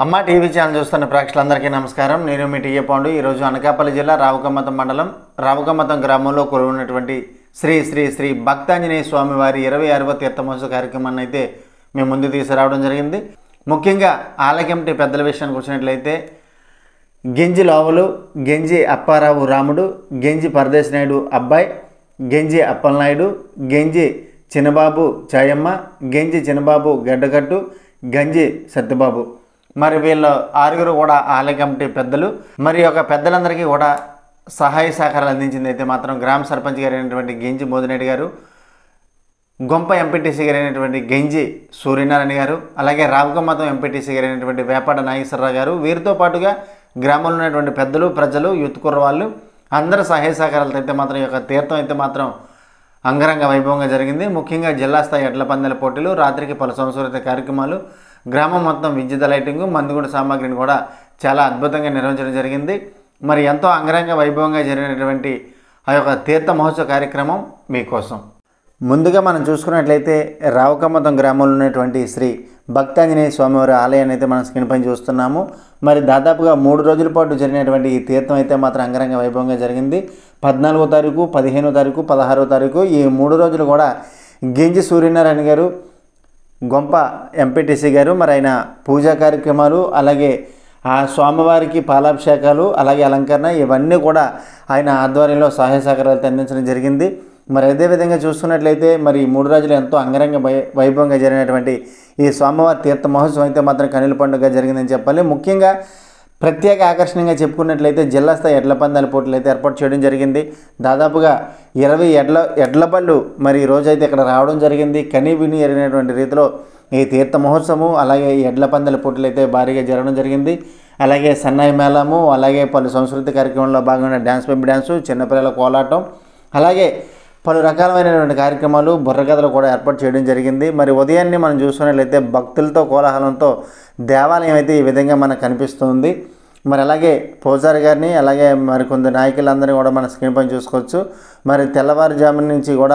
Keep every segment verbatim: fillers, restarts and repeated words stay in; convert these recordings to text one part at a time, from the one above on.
అమ్మ TV channel చూస్తున్న ప్రేక్షకులందరికీ నమస్కారం. నేను మీ టీఏ పాండు. ఈరోజు అనకాపల్లి జిల్లా రావుకమ్మతం మండలం రావుకమ్మతం గ్రామంలో కొలువున్నటువంటి శ్రీ శ్రీ శ్రీ భక్తాంజనేయ స్వామి వారి ఇరవై ఆరవ తీర్థమహోత్సవ కార్యక్రమాన్ని అయితే మేము ముందు తీసుకురావడం జరిగింది. ముఖ్యంగా ఆలయ కమిటీ పెద్దల విషయానికి వచ్చినట్లయితే గెంజి లోవలు, గెంజి అప్పారావు రాముడు, గెంజి పరదేశ్ నాయుడు అబ్బాయి, గెంజి అప్పలనాయుడు, గెంజి చిన్నబాబు చాయమ్మ, గెంజి చిన్నబాబు గడ్డగట్టు, గంజి సత్యబాబు. మరి వీళ్ళ ఆరుగురు కూడా ఆలయ కమిటీ పెద్దలు. మరి యొక్క పెద్దలందరికీ కూడా సహాయ సహకారాలు అందించింది అయితే మాత్రం గ్రామ సర్పంచ్ గారు అయినటువంటి గెంజి మోదిరెడ్డి గారు, గొంప ఎంపీటీసీ గారు అయినటువంటి గెంజి సూర్యనారాయణ గారు, అలాగే రావుకమ్మతం ఎంపీటీసీ గారు అయినటువంటి వేపాడ నాగేశ్వరరావు గారు, వీరితో పాటుగా గ్రామంలో ఉన్నటువంటి పెద్దలు, ప్రజలు, యూత్ కుర్రవాళ్ళు అందరూ సహాయ సహకారాలతో అయితే మాత్రం ఈ యొక్క తీర్థం అయితే మాత్రం అంగరంగ వైభవంగా జరిగింది. ముఖ్యంగా జిల్లా స్థాయి ఎడ్ల పందాల పోటీలు, రాత్రికి పలు సంస్కృత కార్యక్రమాలు, గ్రామం మొత్తం విద్యుత్ లైటింగు, మందుగుండు సామాగ్రిని కూడా చాలా అద్భుతంగా నిర్వహించడం జరిగింది. మరి ఎంతో అంగరంగ వైభవంగా జరిగినటువంటి ఆ యొక్క తీర్థ మహోత్సవ కార్యక్రమం మీకోసం. ముందుగా మనం చూసుకున్నట్లయితే రావుకమ్మతం గ్రామంలో ఉన్నటువంటి శ్రీ భక్తాంజనేయ స్వామివారి ఆలయాన్ని అయితే మనం స్క్రీన్ పైన చూస్తున్నాము. మరి దాదాపుగా మూడు రోజుల పాటు జరిగినటువంటి ఈ తీర్థం అయితే మాత్రం అంగరంగ వైభవంగా జరిగింది. పద్నాలుగో తారీఖు, పదిహేనో తారీఖు, పదహారో తారీఖు ఈ మూడు రోజులు కూడా గెంజి సూర్యనారాయణ గారు, గొంప ఎంపీటీసీ గారు మరి ఆయన పూజా కార్యక్రమాలు, అలాగే ఆ స్వామివారికి పాలాభిషేకాలు, అలాగే అలంకరణ ఇవన్నీ కూడా ఆయన ఆధ్వర్యంలో సహాయ సహకారాలతో అందించడం జరిగింది. మరి అదేవిధంగా చూస్తున్నట్లయితే మరి మూడు రోజులు ఎంతో అంగరంగ వై వైభవంగా జరిగినటువంటి ఈ స్వామివారి తీర్థ మహోత్సవం అయితే మాత్రం కనుల పండుగ జరిగిందని చెప్పాలి. ముఖ్యంగా ప్రత్యేక ఆకర్షణగా చెప్పుకున్నట్లయితే జిల్లా స్థాయి ఎడ్ల పందాల పోటీలు అయితే ఏర్పాటు చేయడం జరిగింది. దాదాపుగా ఇరవై ఎడ్ల ఎడ్ల బళ్ళు మరి ఈరోజైతే ఇక్కడ రావడం జరిగింది. కనీ విని ఎరిగినటువంటి రీతిలో ఈ తీర్థ మహోత్సవం, అలాగే ఈ ఎడ్ల పందాల పోటీలు అయితే భారీగా జరగడం జరిగింది. అలాగే సన్నాయి మేళము, అలాగే పలు సంస్కృతి కార్యక్రమంలో భాగమైన డ్యాన్స్ బేబీ డ్యాన్సు, చిన్నపిల్లల కోలాటం, అలాగే పలు రకాలైనటువంటి కార్యక్రమాలు, బుర్రకథలు కూడా ఏర్పాటు చేయడం జరిగింది. మరి ఉదయాన్నే మనం చూసుకున్నట్లయితే భక్తులతో కోలాహలంతో దేవాలయం అయితే ఈ విధంగా మనకు కనిపిస్తుంది. మరి అలాగే పూజారి గారిని, అలాగే మరి కొందరు నాయకులందరినీ కూడా మన స్క్రీన్ పైన చూసుకోవచ్చు. మరి తెల్లవారుజామున నుంచి కూడా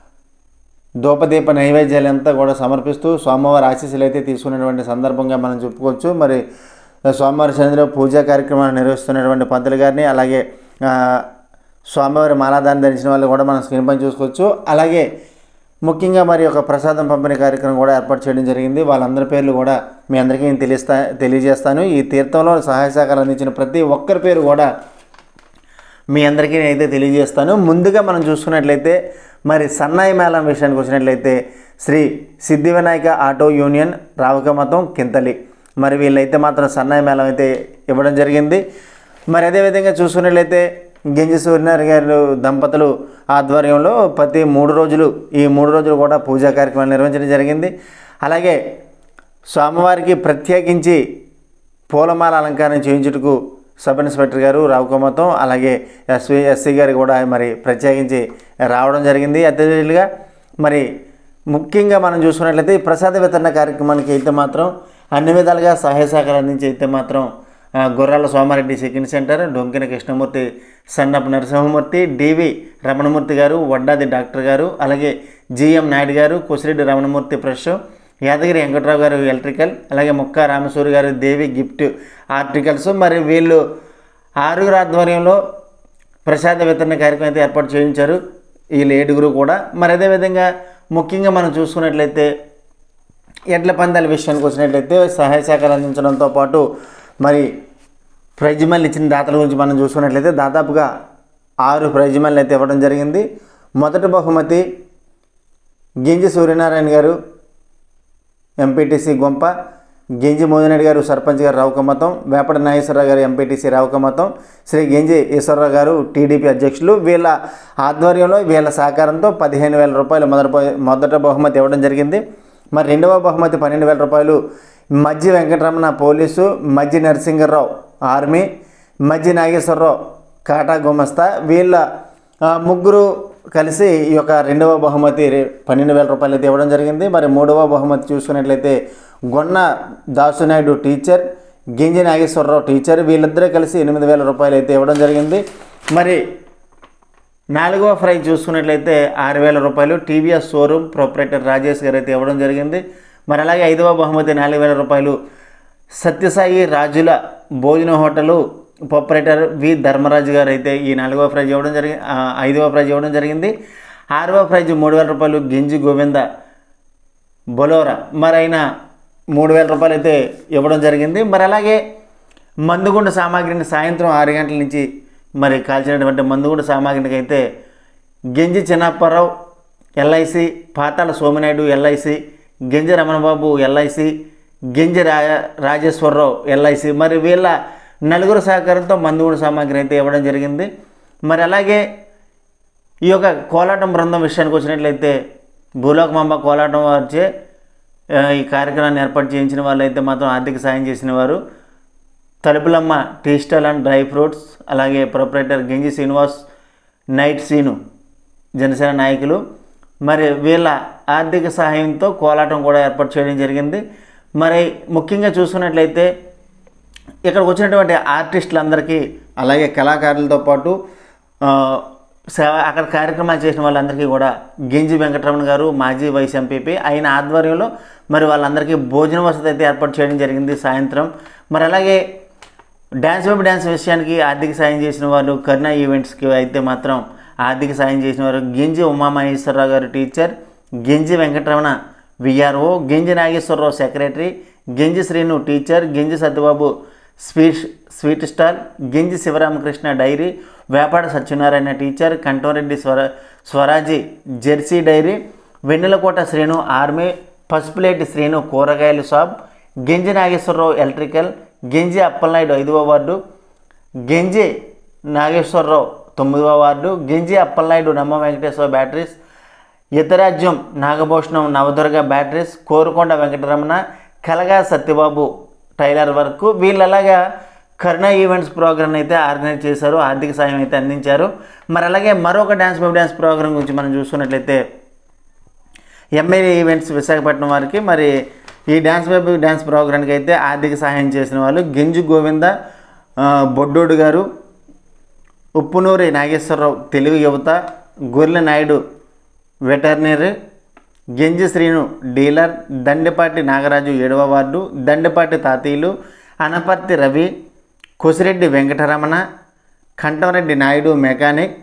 ధూపదీప నైవేద్యాలు అంతా కూడా సమర్పిస్తూ స్వామివారి ఆశీస్సులు అయితే తీసుకునేటువంటి సందర్భంగా మనం చెప్పుకోవచ్చు. మరి స్వామివారి సన్నిధిలో పూజా కార్యక్రమాలు నిర్వహిస్తున్నటువంటి పంతులు గారిని, అలాగే స్వామివారి మాలాదాన్ని ధరించిన వాళ్ళు కూడా మనం స్క్రీన్ పైన చూసుకోవచ్చు. అలాగే ముఖ్యంగా మరి ఒక ప్రసాదం పంపిణీ కార్యక్రమం కూడా ఏర్పాటు చేయడం జరిగింది. వాళ్ళందరి పేర్లు కూడా మీ అందరికీ నేను తెలియస్తా తెలియజేస్తాను. ఈ తీర్థంలో సహాయ సహకారాలు అందించిన ప్రతి ఒక్కరి పేరు కూడా మీ అందరికీ నేనైతే తెలియజేస్తాను. ముందుగా మనం చూసుకున్నట్లయితే మరి సన్నాయి మేళం విషయానికి వచ్చినట్లయితే శ్రీ సిద్ధి వినాయక ఆటో యూనియన్ రావుకమ్మతం కింతలి మరి వీళ్ళైతే మాత్రం సన్నాయి మేళం అయితే ఇవ్వడం జరిగింది. మరి అదేవిధంగా చూసుకున్నట్లయితే గెంజి సూర్యనారాయణ గారు దంపతులు ఆధ్వర్యంలో ప్రతి మూడు రోజులు ఈ మూడు రోజులు కూడా పూజా కార్యక్రమాలు నిర్వహించడం జరిగింది. అలాగే స్వామివారికి ప్రత్యేకించి పూలమాల అలంకారం చేయించుటకు సబ్ ఇన్స్పెక్టర్ గారు రావుకమ్మతం, అలాగే ఎస్వి ఎస్సీ గారు కూడా మరి ప్రత్యేకించి రావడం జరిగింది. అదేవిధంగా మరి ముఖ్యంగా మనం చూసుకున్నట్లయితే ఈ ప్రసాద వితరణ కార్యక్రమానికి అయితే మాత్రం అన్ని విధాలుగా సహాయ సహకారం అందించి అయితే మాత్రం Gorrala Somareddy second centre, Donkina Krishnamurthy, Sannapu Narasimhamurthy, DV Ramanamurthy గారు, వడ్డాది డాక్టర్ గారు, అలాగే జిఎం నాయుడు గారు, కొసిరెడ్డి రమణమూర్తి ఫ్రెష్, యాదగిరి వెంకట్రావు గారు ఎలక్ట్రికల్, అలాగే ముక్క రామసూరి గారు దేవి గిఫ్ట్ ఆర్టికల్స్. మరి వీళ్ళు ఆరుగురు ఆధ్వర్యంలో ప్రసాద వితరణ కార్యక్రమం అయితే ఏర్పాటు చేయించారు వీళ్ళు ఏడుగురు కూడా. మరి అదేవిధంగా ముఖ్యంగా మనం చూసుకున్నట్లయితే ఎడ్ల పందాల విషయానికి వచ్చినట్లయితే సహాయ సహకారాలు అందించడంతో పాటు మరి ప్రైజ్ మనీ ఇచ్చిన దాతల గురించి మనం చూసుకున్నట్లయితే దాదాపుగా ఆరు ప్రైజ్ మనీ అయితే ఇవ్వడం జరిగింది. మొదటి బహుమతి గెంజి సూర్యనారాయణ గారు ఎంపీటీసీ గొంప, గెంజి మోదిరెడ్డి గారు సర్పంచ్ గారు రావుకమ్మతం, వేపడ నాగేశ్వరరావు గారు ఎంపీటీసీ రావుకమ్మతం, శ్రీ గెంజి ఈశ్వరరావు గారు టీడీపీ అధ్యక్షులు. వీళ్ళ ఆధ్వర్యంలో వీళ్ళ సహకారంతో పదిహేను వేల రూపాయలు మొదటి మొదటి బహుమతి ఇవ్వడం జరిగింది. మరి రెండవ బహుమతి పన్నెండు వేల రూపాయలు మజ్జి వెంకటరమణ పోలీసు, మజ్జి నరసింగరావు ఆర్మీ, మజ్జి నాగేశ్వరరావు కాటా గుమస్తా వీళ్ళ ముగ్గురు కలిసి ఈ యొక్క రెండవ బహుమతి పన్నెండు వేల రూపాయలు అయితే ఇవ్వడం జరిగింది. మరి మూడవ బహుమతి చూసుకున్నట్లయితే గొన్న దాసునాయుడు టీచర్, గెంజి నాగేశ్వరరావు టీచర్ వీళ్ళిద్దరూ కలిసి ఎనిమిది వేల రూపాయలు అయితే ఇవ్వడం జరిగింది. మరి నాలుగవ ప్రైజ్ చూసుకున్నట్లయితే ఆరు వేల రూపాయలు టీవీఎస్ షోరూమ్ ప్రొపరేటర్ రాజేష్ గారు అయితే ఇవ్వడం జరిగింది. మరి అలాగే ఐదవ బహుమతి నాలుగు వేల రూపాయలు సత్యసాయి రాజుల భోజన హోటలు ప్రొపరేటర్ వి ధర్మరాజు గారు అయితే ఈ నాలుగవ ప్రైజ్ ఇవ్వడం జరిగింది, ఐదవ ప్రైజ్ ఇవ్వడం జరిగింది. ఆరవ ప్రైజ్ మూడు వేల రూపాయలు గింజి గోవింద బొలోరా, మరి ఆయన మూడు వేల రూపాయలు అయితే ఇవ్వడం జరిగింది. మరి అలాగే మందుగుండు సామాగ్రిని సాయంత్రం ఆరు గంటల నుంచి మరి కాల్చినటువంటి మందుగుండు సామాగ్రికి అయితే Genji Chinnapparao LIC, Patala Sominaidu LIC, Genji Ramanababu LIC, గెంజి రా రాజేశ్వరరావు ఎల్ఐసి, మరి వీళ్ళ నలుగురు సహకారంతో మందుగుండు సామాగ్రి అయితే ఇవ్వడం జరిగింది. మరి అలాగే ఈ యొక్క కోలాటం బృందం విషయానికి వచ్చినట్లయితే భూలోకమాంబ కోలాటం వారిచే ఈ కార్యక్రమాన్ని ఏర్పాటు చేయించిన వాళ్ళు అయితే మాత్రం ఆర్థిక సాయం చేసిన వారు Talupulamma tea stall and dry fruits, అలాగే proprietor Genji Srinivas, night scene Janasena నాయకులు. మరి వీళ్ళ ఆర్థిక సహాయంతో కోలాటం కూడా ఏర్పాటు చేయడం జరిగింది. మరి ముఖ్యంగా చూసుకున్నట్లయితే ఇక్కడికి వచ్చినటువంటి ఆర్టిస్టులందరికీ అలాగే కళాకారులతో పాటు సేవ అక్కడ కార్యక్రమాలు చేసిన వాళ్ళందరికీ కూడా గెంజి వెంకటరమణ గారు మాజీ వైస్ ఎంపీపీ ఆయన ఆధ్వర్యంలో మరి వాళ్ళందరికీ భోజన వసతి అయితే ఏర్పాటు చేయడం జరిగింది సాయంత్రం. మరి అలాగే డ్యాన్స్ వెబ్ డ్యాన్స్ విషయానికి ఆర్థిక సాయం చేసిన వాళ్ళు కరుణ ఈవెంట్స్కి అయితే మాత్రం ఆర్థిక సాయం చేసిన వారు గెంజి ఉమామహేశ్వరరావు గారు టీచర్, గెంజి వెంకటరమణ విఆర్ఓ, గెంజి నాగేశ్వరరావు సెక్రటరీ, గెంజి శ్రీను టీచర్, గెంజి Satyababu sweet sweet stall, Genji Sivaramakrishna dairy, Vepada Satyanarayana teacher, Kantoreddy స్వర Swaraji jersey dairy, Vennelakota Srinu army, Pasupuleti Srinu కూరగాయల షాప్, గెంజి నాగేశ్వరరావు ఎలక్ట్రికల్, గెంజి అప్పలనాయుడు ఐదవ వార్డు, గెంజి నాగేశ్వరరావు తొమ్మిదవ వార్డు, గెంజి అప్పలనాయుడు నమ్మ వెంకటేశ్వర బ్యాటరీస్, ఇతరాజ్యం నాగభూషణం నవదుర్గ బ్యాటరీస్, కోరుకొండ వెంకటరమణ, కలగా సత్యబాబు టైలర్ వరకు. వీళ్ళలాగా కరుణ ఈవెంట్స్ ప్రోగ్రామ్ అయితే ఆర్గనైజ్ చేశారు, ఆర్థిక సాయం అయితే అందించారు. మరి అలాగే మరొక డ్యాన్స్ వెబ్ డ్యాన్స్ ప్రోగ్రామ్ గురించి మనం చూసుకున్నట్లయితే ఎంఏ ఈవెంట్స్ విశాఖపట్నం వారికి మరి ఈ డ్యాన్స్ వెబ్ డ్యాన్స్ ప్రోగ్రామ్కి అయితే ఆర్థిక సహాయం చేసిన వాళ్ళు గెంజి గోవింద బొడ్డోడు గారు, ఉప్పునూరి నాగేశ్వరరావు తెలుగు యువత, గొర్రెల నాయుడు వెటర్నరీ, గెంజి శ్రీను డీలర్, దండెపాటి నాగరాజు ఏడవ ward, Dandepati Thathiyulu, Anaparthi Ravi, Kosireddy Venkataramana, Kantamreddy Naidu mechanic,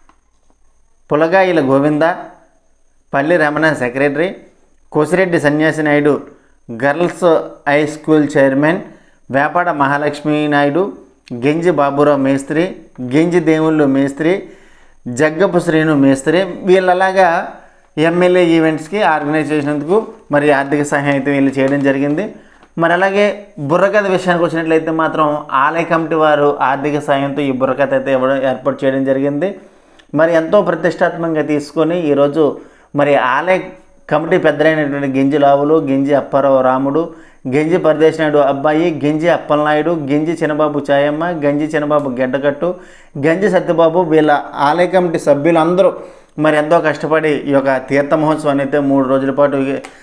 Pulagayila Govinda, Palli Ramana secretary, Kosireddy Sanyasi Naidu girls high school chairman, Vepada Mahalakshmi Naidu, Genji Baburao మేస్త్రి, గెంజి దేవుళ్ళు మేస్త్రి, జగ్గపు శ్రీను మేస్త్రి. వీళ్ళలాగా ఎమ్మెల్యే ఈవెంట్స్కి ఆర్గనైజ్ చేసినందుకు మరి ఆర్థిక సహాయం అయితే వీళ్ళు చేయడం జరిగింది. మరి అలాగే బుర్రకథ విషయానికి వచ్చినట్లయితే మాత్రం ఆలయ కమిటీ వారు ఆర్థిక సాయంతో ఈ బుర్రకథ అయితే ఇవ్వడం ఏర్పాటు చేయడం జరిగింది. మరి ఎంతో ప్రతిష్టాత్మకంగా తీసుకొని ఈరోజు మరి ఆలయ కమిటీ పెద్దలైనటువంటి గెంజి లావులు, గెంజి అప్పారావు రాముడు, గెంజి పరదేశ్ నాయుడు అబ్బాయి, గెంజి అప్పలనాయుడు, గెంజి చిన్నబాబు చాయమ్మ, గెంజి చిన్నబాబు గెడ్డకట్టు, గెంజి సత్యబాబు వీళ్ళ ఆలయ కమిటీ సభ్యులందరూ మరి ఎంతో కష్టపడి ఈ యొక్క తీర్థ మహోత్సవాన్ని అయితే మూడు రోజుల పాటు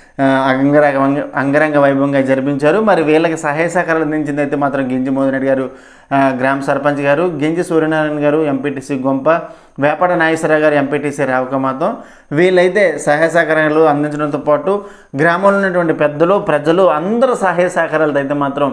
అంగరంగ అంగరంగ వైభవంగా జరిపించారు. మరి వీళ్ళకి సహాయ సహకారాలు అందించింది అయితే మాత్రం గెంజి మోదిరెడ్డి గారు గ్రామ సర్పంచ్ గారు, గెంజి సూర్యనారాయణ గారు ఎంపీటీసీ గొంప, వేపాడ నాగేశ్వరరావు గారు ఎంపీటీసీ రావకమాతం. వీళ్ళైతే సహాయ సహకారాలు అందించడంతో పాటు గ్రామంలో ఉన్నటువంటి పెద్దలు ప్రజలు అందరూ సహాయ సహకారాలతో అయితే మాత్రం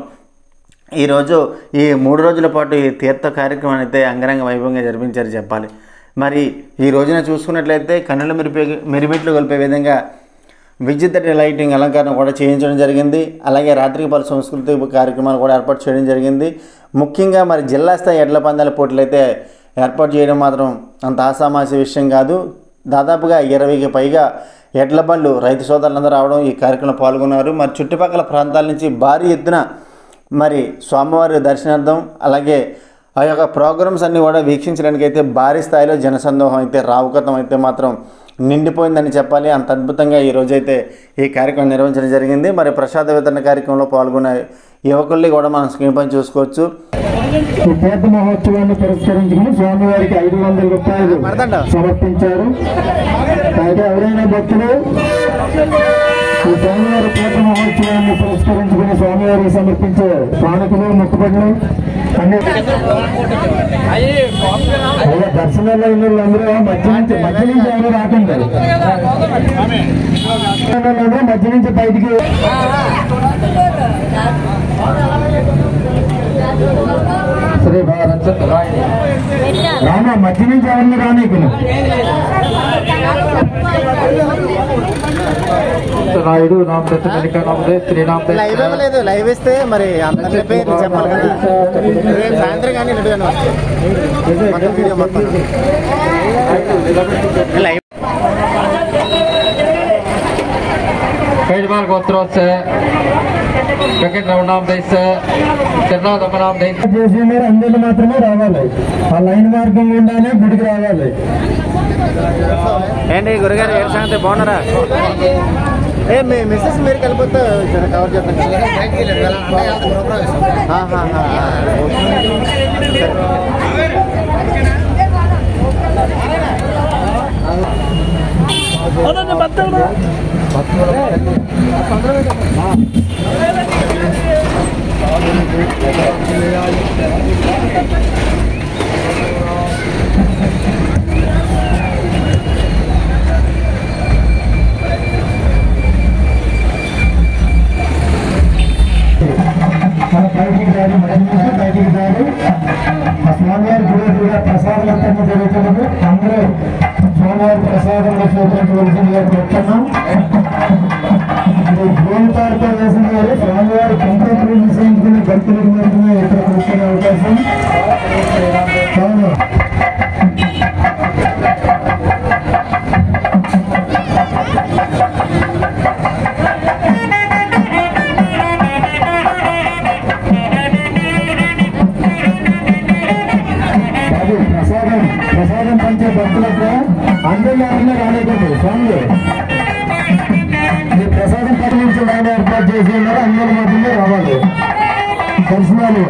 ఈరోజు ఈ మూడు రోజుల పాటు ఈ తీర్థ కార్యక్రమాన్ని అయితే అంగరంగ వైభవంగా జరిపించారు చెప్పాలి. మరి ఈ రోజున చూసుకున్నట్లయితే కన్నుల మెరిపే మెరిమిట్లు గొలిపే విధంగా విద్యుత్ లైటింగ్ అలంకరణ కూడా చేయించడం జరిగింది. అలాగే రాత్రికి పలు సంస్కృతి కార్యక్రమాలు కూడా ఏర్పాటు చేయడం జరిగింది. ముఖ్యంగా మరి జిల్లా స్థాయి ఎడ్ల పందాల పోటీలు అయితే ఏర్పాటు చేయడం మాత్రం అంత ఆసామాసి విషయం కాదు. దాదాపుగా ఇరవైకి పైగా ఎడ్ల బండ్లు రైతు సోదరులందరూ రావడం ఈ కార్యక్రమంలో పాల్గొన్నారు. మరి చుట్టుపక్కల ప్రాంతాల నుంచి భారీ ఎత్తున మరి స్వామివారి దర్శనార్థం అలాగే ఆ యొక్క ప్రోగ్రామ్స్ అన్నీ కూడా వీక్షించడానికి అయితే భారీ స్థాయిలో జనసందోహం అయితే రావుకతం అయితే మాత్రం నిండిపోయిందని చెప్పాలి. అంత అద్భుతంగా ఈరోజైతే ఈ కార్యక్రమం నిర్వహించడం జరిగింది. మరి ప్రసాద వితరణ కార్యక్రమంలో పాల్గొన్న యువకుల్ని కూడా మనం స్క్రీన్ పైన చూసుకోవచ్చు. తీర్థ మహోత్సవాన్ని పురస్కరించుకుని స్వామివారికి ఐదు వందల రూపాయలు సమర్పించారు. అయితే ఎవరైనా భక్తులు ఈ స్వామివారి తీర్థ మహోత్సవాన్ని పురస్కరించుకుని స్వామివారికి సమర్పించే కానుకలు మొక్కుబడులు అన్ని దర్శనాల్లో ఉన్న వాళ్ళందరూ మధ్య నుంచి మధ్య నుంచి ఎవరు రాకుండా మధ్య నుంచి బయటికి శ్రీ భారత్ రామ మధ్య నుంచి ఎవరిని రానీకు నాయుడు నామ శ్రీరామ్ లైవ్ ఇవ్వలేదు. లైవ్ ఇస్తే మరి అందరి పేరు చెప్పాలి కదా. రేపు సాయంత్రం కానీ నడిగాను వీడియో మొత్తం లైవ్ कैजमाल गोत्रों से क्रिकेट नाम देश చిరునాథమ్మ నామ దేశ చేసి మీరు అందరూ మాత్రమే రావాలి. ఆ లైన్ మార్గం గుండానే గుడికి రావాలి. ఏంటి గురుగారు ఏ సంగతి బాగున్నారా? ఏ మీ మిస్సెస్ మీరు కలిపితే కవర్ చేస్తాను. స్వామివారి గుడి కూడా ప్రసాదం అంతా జరుగుతున్నది. అందరూ స్వామివారి ప్రసాదంలో స్వీకరించవలసిందిగా కోరుతున్నాం. భూమితారితో వేసిన వారు స్వామివారి కంప్యూటర్ చేయించుకుని భక్తులకు మాత్రమే ఇక్కడ కూర్చునే అవకాశం. ప్రసాదం ప్రసాదం పంచే భక్తులకు అందరూ మాత్రమే రాలేదండి. స్వామి ఈ ప్రసాదం పట్టించడానికి ఏర్పాటు చేసి ఉన్నారు. అందరూ మాత్రమే రావాలి. దర్శనాలు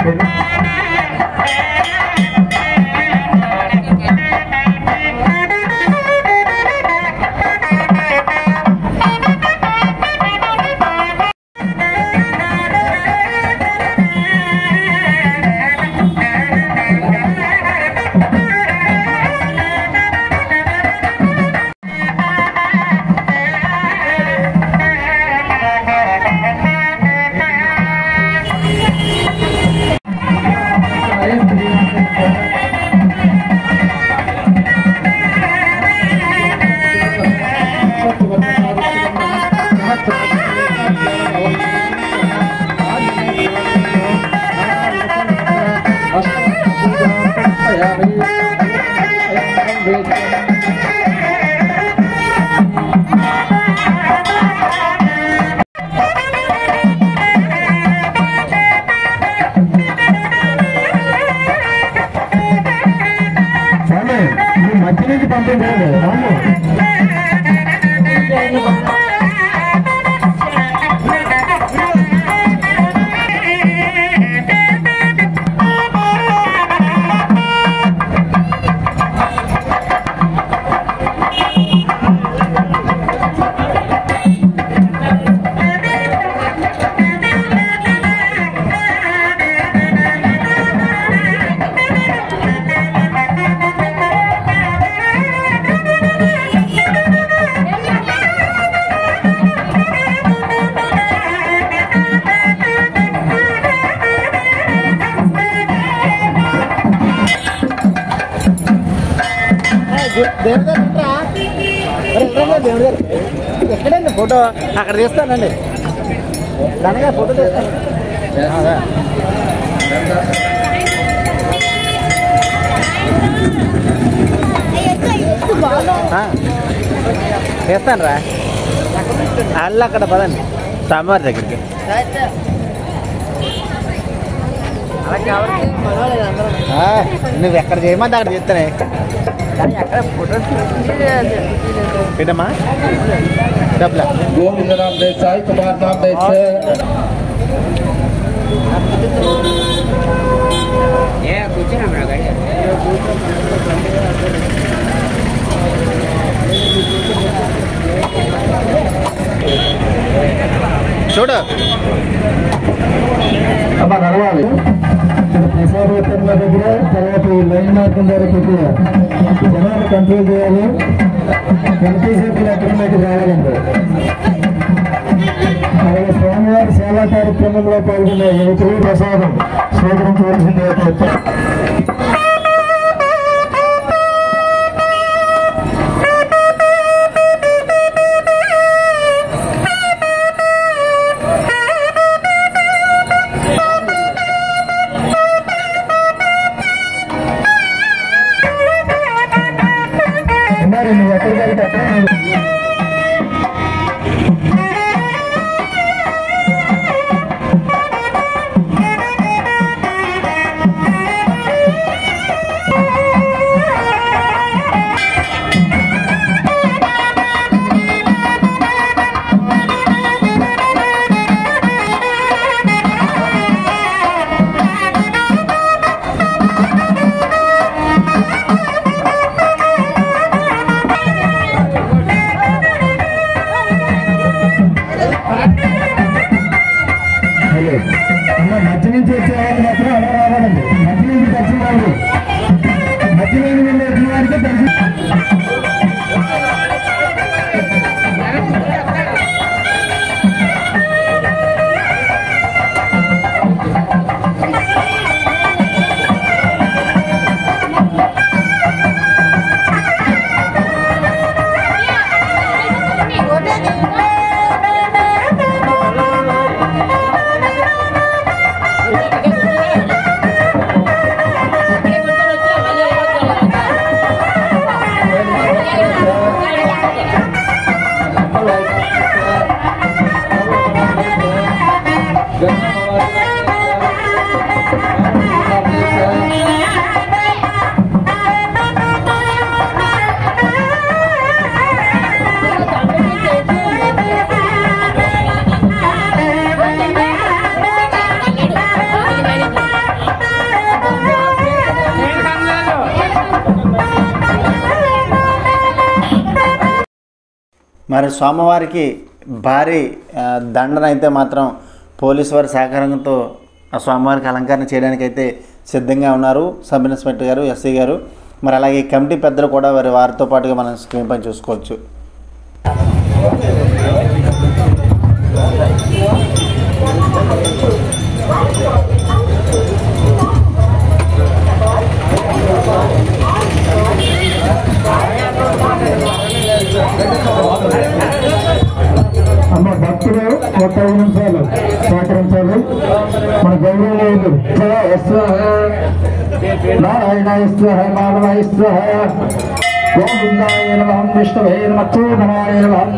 మధ్య నుంచి పంపించండి. రాము దేవుడి గారు ఎక్కడండి ఫోటో అక్కడ తీస్తానండి. దానిగా ఫోటో తీస్తాను. తీస్తాను రా. అల్ల అక్కడ పదండి స్వామివారి దగ్గరికి. నువ్వు ఎక్కడ చేయమంటే అక్కడ చేస్తానే. ఏంటమ్మా డబ్బులా గోవింద నామ దేశాయ్ కుమార్ నామ దేశ చూడు అమ్మ నడవాలి. ప్రసాదోత్తమ దగ్గర తర్వాత ఈ లైన్ మార్గం ద్వారా పెట్టి జనాలు కంట్రోల్ చేయాలి. ఎంతసేపు ఎక్కడ రావాలంటే అలాగే స్వామివారి సేవా కార్యక్రమంలో పాల్గొనే యువకులు ప్రసాదం స్వీకరించవలసిందిగా కోరుతున్నాను. నువ్వు ఎక్కడికి వెళ్తే మధ్య నుంచి వచ్చేవాళ్ళు మాత్రం అలా రావాలండి. మధ్య నుంచి దర్శనం రావాలి. మధ్య నుంచి వెళ్ళే వారికి దర్శనం. మరి స్వామివారికి భారీ దండన అయితే మాత్రం పోలీసు వారి సహకారంతో ఆ స్వామివారికి అలంకరణ చేయడానికైతే సిద్ధంగా ఉన్నారు సబ్ ఇన్స్పెక్టర్ గారు, ఎస్సీ గారు. మరి అలాగే కమిటీ పెద్దలు కూడా వారి వారితో పాటుగా మనం స్క్రీన్ పై చూసుకోవచ్చు. అమ్మ భక్తులు ఒక ఐదు నిమిషాలు సహకరించాలి. మన గౌరవనీయులు నారాయణ స్వహ మాధవ స్వహ గోవిందాయ నమః విష్ణవే నమః అచ్యుతాయ నమః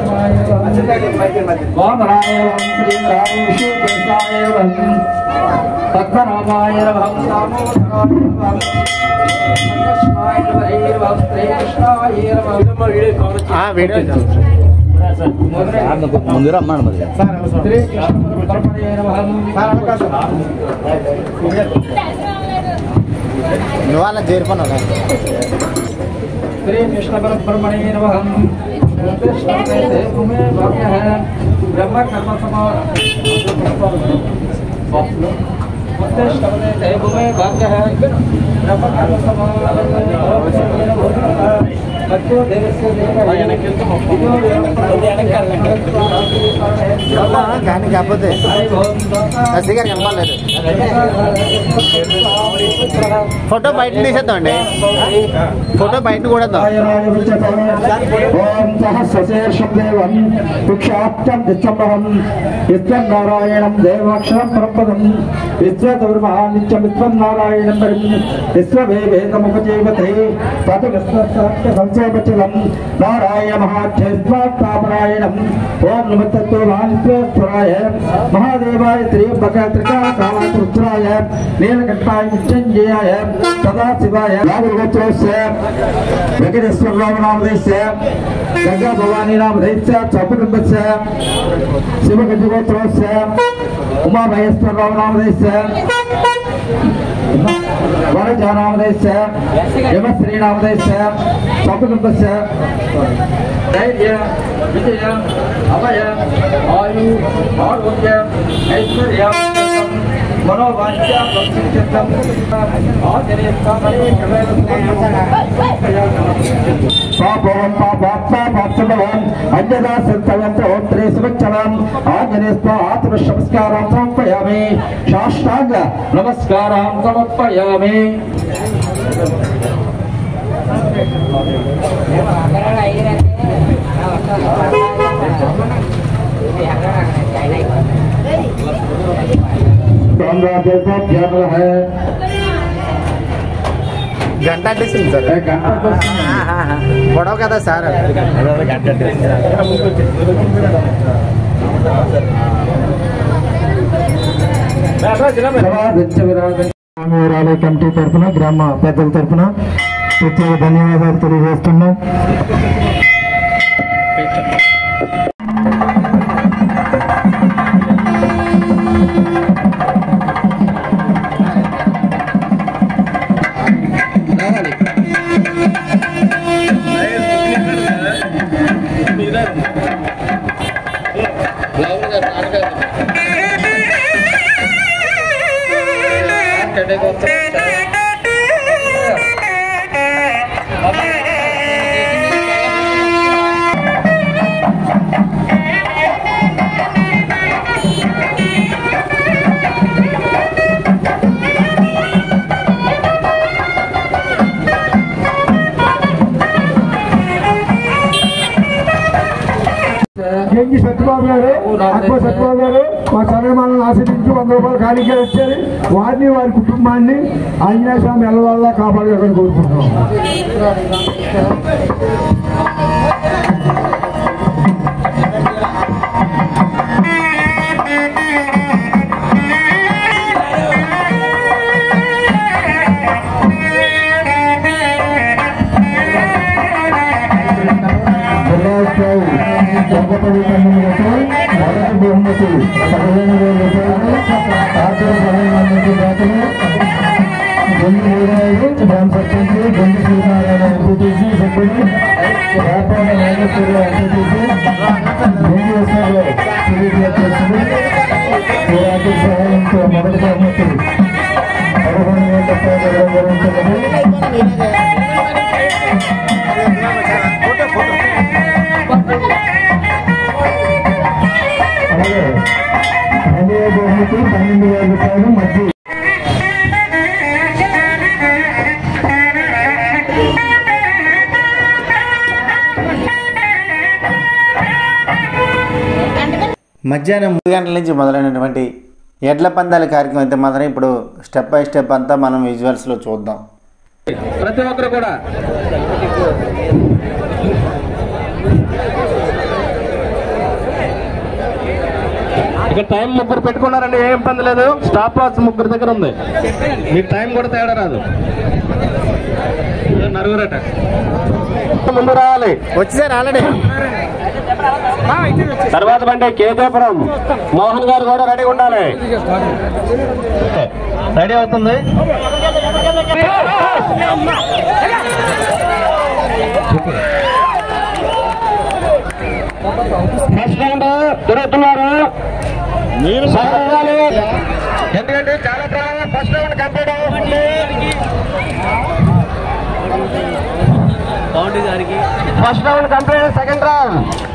వామనాయ నమః శ్రీరాయ విష్ణుదేవాయ నమః పద్మనాభాయ నమః నామోదరాయ నమః కృష్ణాయ నమః శ్రీకృష్ణాయ నమః. ఆ వీడియో ముందు రమ్మను మరి నువ్వు అలా చేరుకున్నా శ్రీ కృష్ణ పరబ్రహ్మణే నమః బ్రహ్మ కర్మ సమాన కానీ కాకపోతే ఎస్సీ గారు కనపడలేదు. ఫోటో బయట తీసేద్దామండి. ఫోటో బయట కూడా నారాయణం దేవాక్షరం పరపదం విశ్వనిత్యం విశ్వం నారాయణం విశ్వవేదముపజీవతే సంక్షేపచలం నారాయణ మహాక్షేత్రాయణం ఓం నమస్తేశ్వరాయ మహాదేవాయ త్రియంబక త్రికాళకాలాయ నీలకంఠాయ మృత్యుంజయాయ సదాశివాయ రామగోత్రోస్య వెంకటేశ్వర రామనామధేస్య గంగా భవానీ నామధేస్య చౌపకుంభస్య శివగజగోత్రోస్య ఉమామహేశ్వర రామనామధేస్య వరజానామధేస్య యమశ్రీనామధేస్య చౌపకుంభస్య ధైర్య విజయ అభయ ఆయు ఆరోగ్య ఐశ్వర్య मनोवाच्य पापवं पापात्मा पापसुभवं अन्यदा संतवंत होत्रे सुवच्चवं आंजनेयस्त्वा आत्मनमस्कारां समर्पयामि साष्टांग नमस्कारां समर्पयामि है घंटा डिस्टिंग सर पड़ो कदा सर స్వామివారి కమిటీ తరఫున గ్రామ పెద్దల తరఫున ప్రత్యేక ధన్యవాదాలు తెలియజేస్తున్నాం. జంగి సత్యబాబు గారు అక్బర్ సత్యబాబు గారు మా చరణమాలను ఆశ్రయించి వంద రూపాయలు ఖాళీగా వచ్చారు. వారిని వారి కుటుంబాన్ని ఆంజనేయ స్వామి ఎల్లవల్ల కాపాడాలని కోరుకుంటున్నాం. మొదటి బహుమతి పదిహేను వేల రూపాయలు ఆర్థిక సహాయం అందించే దాతలు గొంతు వీరాయుడు గ్రామ సర్పంచ్ గొంతు శ్రీనారాయణ ఎంపీటీసీ సభ్యులు వ్యాపార నాగేశ్వర ఎంపీటీసీ భువనేశ్వర్లో టీడీపీ అధ్యక్షులు ఆర్థిక సహాయంతో మొదటి బహుమతి పదకొండు వేల రూపాయలు జరుగుతున్నది. అలాగే రెండవ బహుమతి పన్నెండు వేల రూపాయలు మధ్య మధ్యాహ్నం మూడు గంటల నుంచి మొదలైనటువంటి ఎడ్ల పందాల కార్యక్రమం అయితే మాత్రం ఇప్పుడు స్టెప్ బై స్టెప్ అంతా మనం విజువల్స్లో చూద్దాం. ప్రతి ఒక్కరు కూడా ఇక్కడ టైం ముగ్గురు పెట్టుకున్నారండి, ఏం ఇబ్బంది లేదు. స్టాప్ వాచ్ ముగ్గురు దగ్గర ఉంది, మీకు టైం కూడా తేడా రాదు. నలుగురట ముందు రావాలి, వచ్చేసారు ఆల్రెడీ. తర్వాత బండి కేజాపురం మోహన్ గారు కూడా రెడీ ఉండాలి. రెడీ అవుతుంది. ఫస్ట్ రౌండ్ తిరుగుతున్నారు మీరు, ఎందుకంటే చాలా ప్రమాదం. ఫస్ట్ రౌండ్ కంప్లీట్ అవ్వండి. First round complete. Second round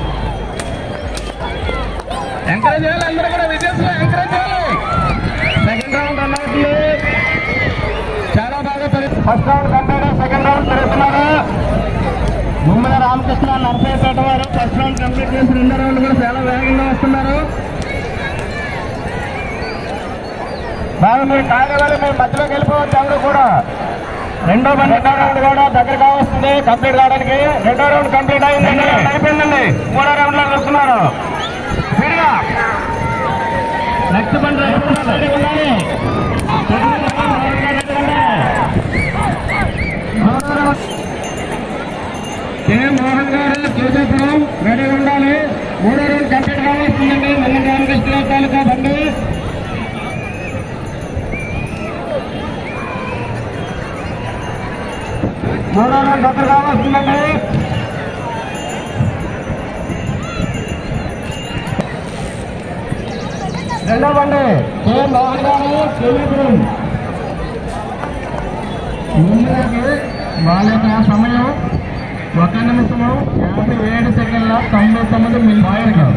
encourage చేయాలి, అందరూ కూడా విజయస్ లో ఎంకరేజ్ చేయాలి. సెకండ్ రౌండ్ అన్నట్లు చాలా బాగా first round complete. Second round తిరుగుతున్నారు. ముమ్మల రామకృష్ణ నరసయ్యపేట వారు ఫస్ట్ రౌండ్ కంప్లీట్ చేసి రెండో రౌండ్ కూడా చాలా వేగంగా వస్తున్నారు. బాగా మీరు కానివ్వాలి, మీరు మధ్యలోకి వెళ్ళిపోవచ్చు అందరూ కూడా. రెండో బండి రౌండ్ కూడా దగ్గరగా వస్తుంది కంప్లీట్ కావడానికి. రెండో రౌండ్ కంప్లీట్ అయింది, అయిపోయిందండి. మూడో రౌండ్ లో వస్తున్నారు. నెక్స్ట్ బండి ఉండాలి. కే మోహన్ గారు కేజాపురం రెడీ ఉండాలి. మూడో రౌండ్ కంప్లీట్ కావాల్సిందండి. మల్ల రామకృష్ణ తాలూకా బండి. మూడో రౌండ్ దగ్గర కావాల్సిందండి. రెండో బండి కేఎం మోహన్ గారు కేవీపురం. ముందుకి వాళ్ళ యొక్క సమయం ఒక నిమిషము యాభై ఏడు సెకండ్ల తొంభై తొమ్మిది మిలియన్లు.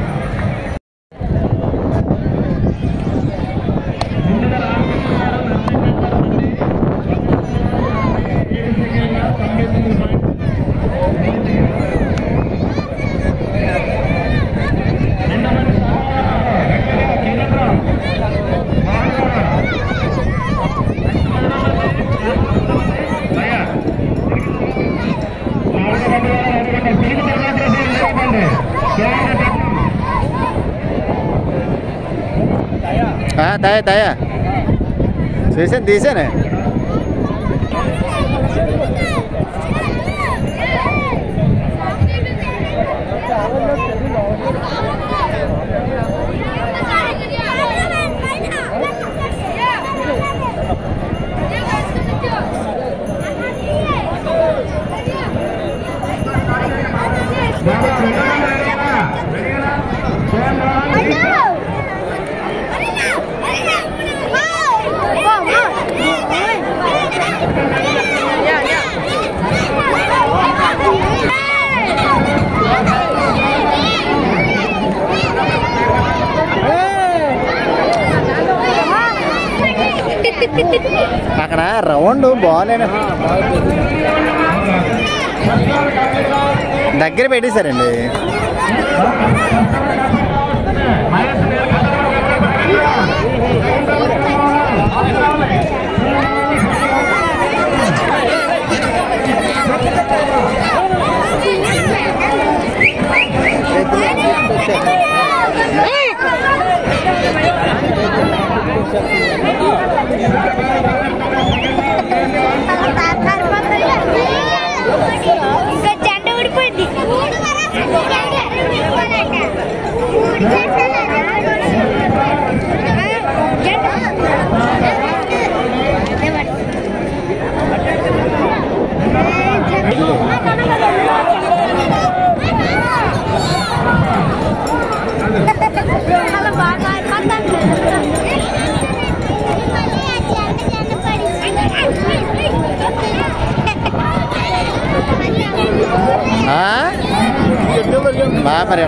ताया ताया చూసాను తీసానే అక్కడ రౌండ్ బాగాలేనా దగ్గర పెట్టేశారండి. బాగా మరి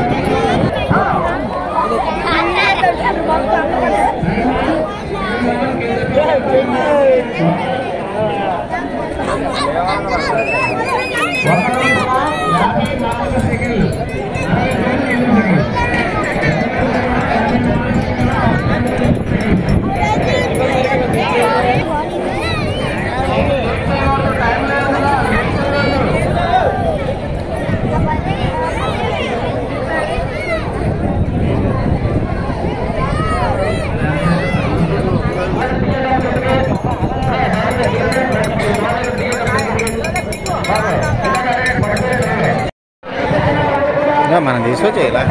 మనం తీసుకొచ్చేయాలా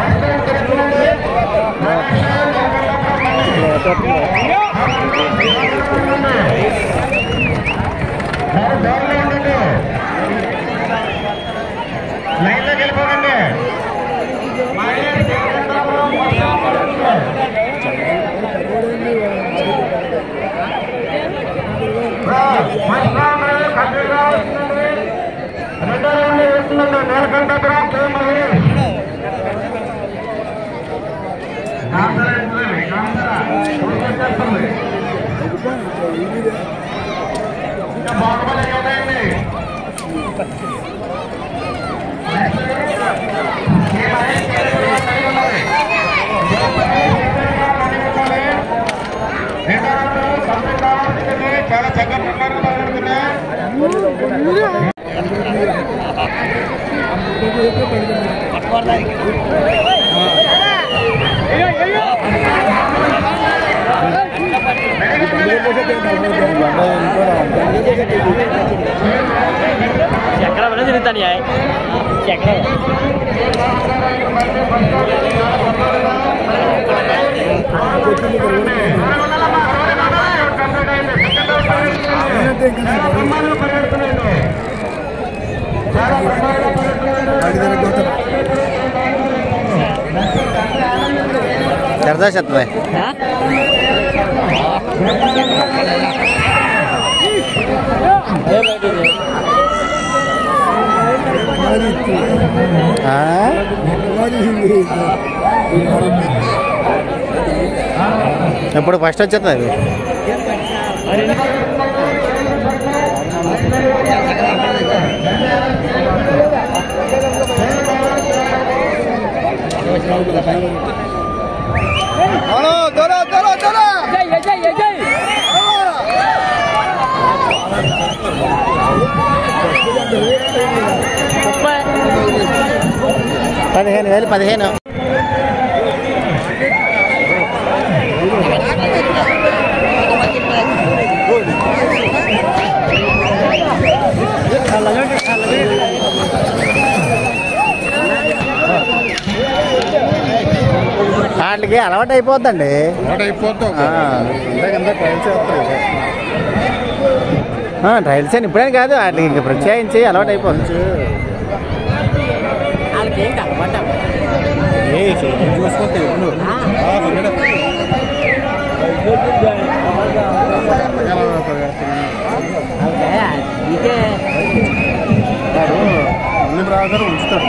లైన్లోకి వెళ్ళిపోకండి. రెండో రౌండ్ వేస్తుందండి నేలకంట ఇంకా బాగుపడే ఉన్నాయండి. చాలా చక్కగా మాట్లాడుతున్నా चक्रा बना जितना नहीं आए चक्रा సరే जबरदस्त है ఇప్పుడు ఫస్ట్ వచ్చేస్తుంది అది పదిహేను వేలు పదిహేను వాటికి అలవాటు అయిపోద్దండి అలవాటు అయిపోతాం ట్రైల్స్ అని ఇప్పుడేం కాదు వాటికి ఇంకా ప్రత్యేకించి అలవాటు అయిపోతుంది బ్రాదర్ ఉంచుతాడు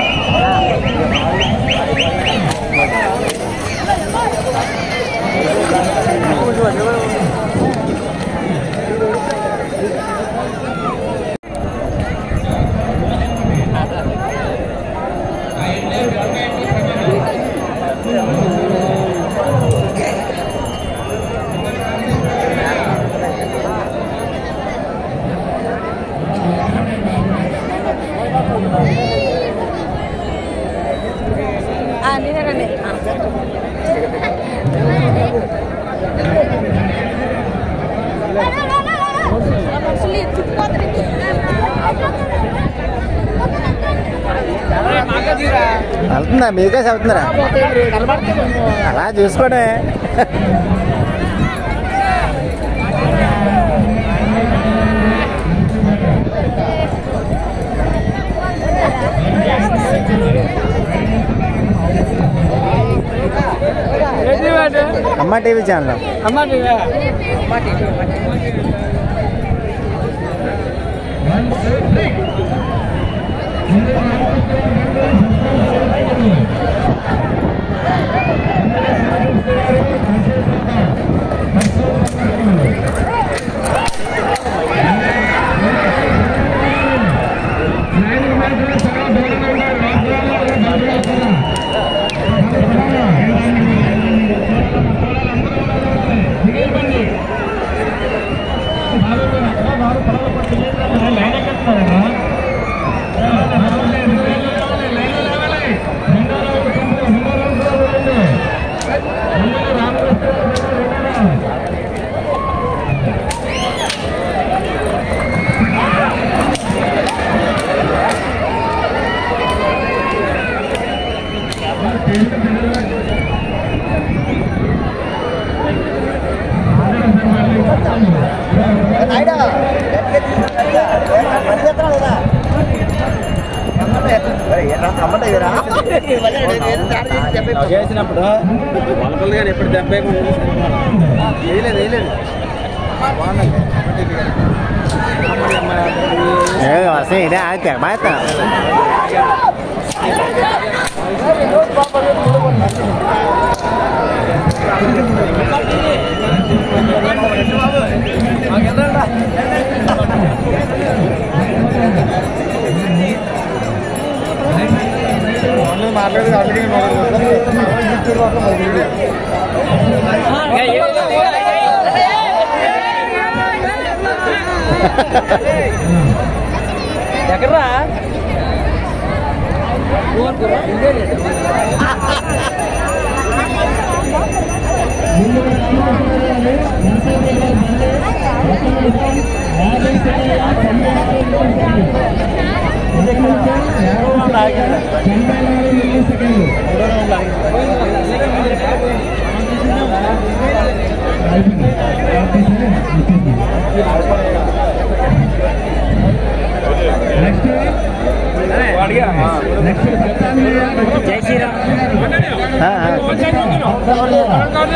వెళ్తుందా మీకే చెబుతున్నారా అలా చూసుకోండి అమ్మ టీవీ ఛానల్ అమ్మ టీవీ చేసినప్పుడు వలకలు కానీ ఎప్పుడు దెబ్బ వేయలేదు వేయలేదు వర్షం ఇదే ఆగితే బాగా మాట్లాడేది ఆల్రెడీ ఎక్కడ్రా జై శ్రీరామ్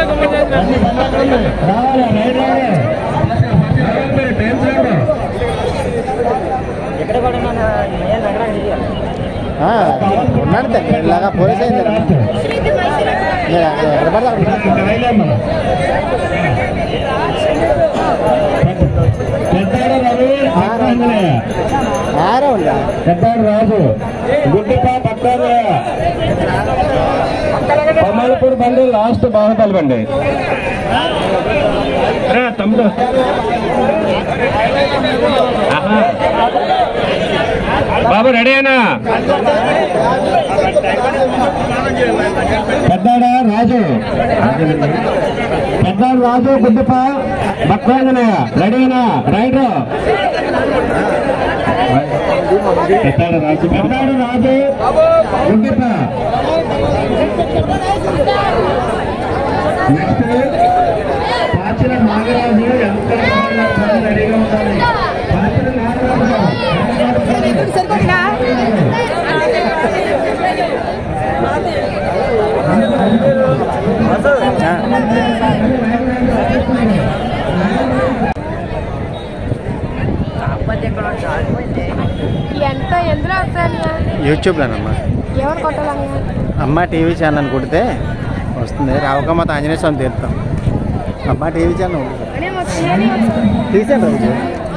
రావాలి రైట్ రావాలి టైం చూడండి ఎక్కడ కూడా ఉన్నాను ఇలాగా పోలీస్ అయింది పెద్దాడు రాజు గుడ్డిపా పక్కన కొమ్మలపూడి బండి లాస్ట్ బాధపల్లి బండి తమ్ముడు బాబు రెడీ అయినా పెద్దాడా రాజు పెద్దాడు రాజు గుడ్డిప బక్రాంజనయ్య రెడీ అయినా రైడర్ పెద్దాడు రాజు పెద్దాడు రాజు గుడ్డిప నెక్స్ట్ పాచిన నాగరాజు ఎంత రెడీగా ఉండాలి పాచిన నాగరాజు ఎంత ఎందులో వస్తాను యూట్యూబ్లోనమ్మా ఎవరు కొట్టాలన్నా అమ్మ టీవీ ఛానల్ కొడితే వస్తుంది రావకమ్మ ఆంజనేయ స్వామి తీర్థం అమ్మ టీవీ ఛానల్ తీసాను రోజు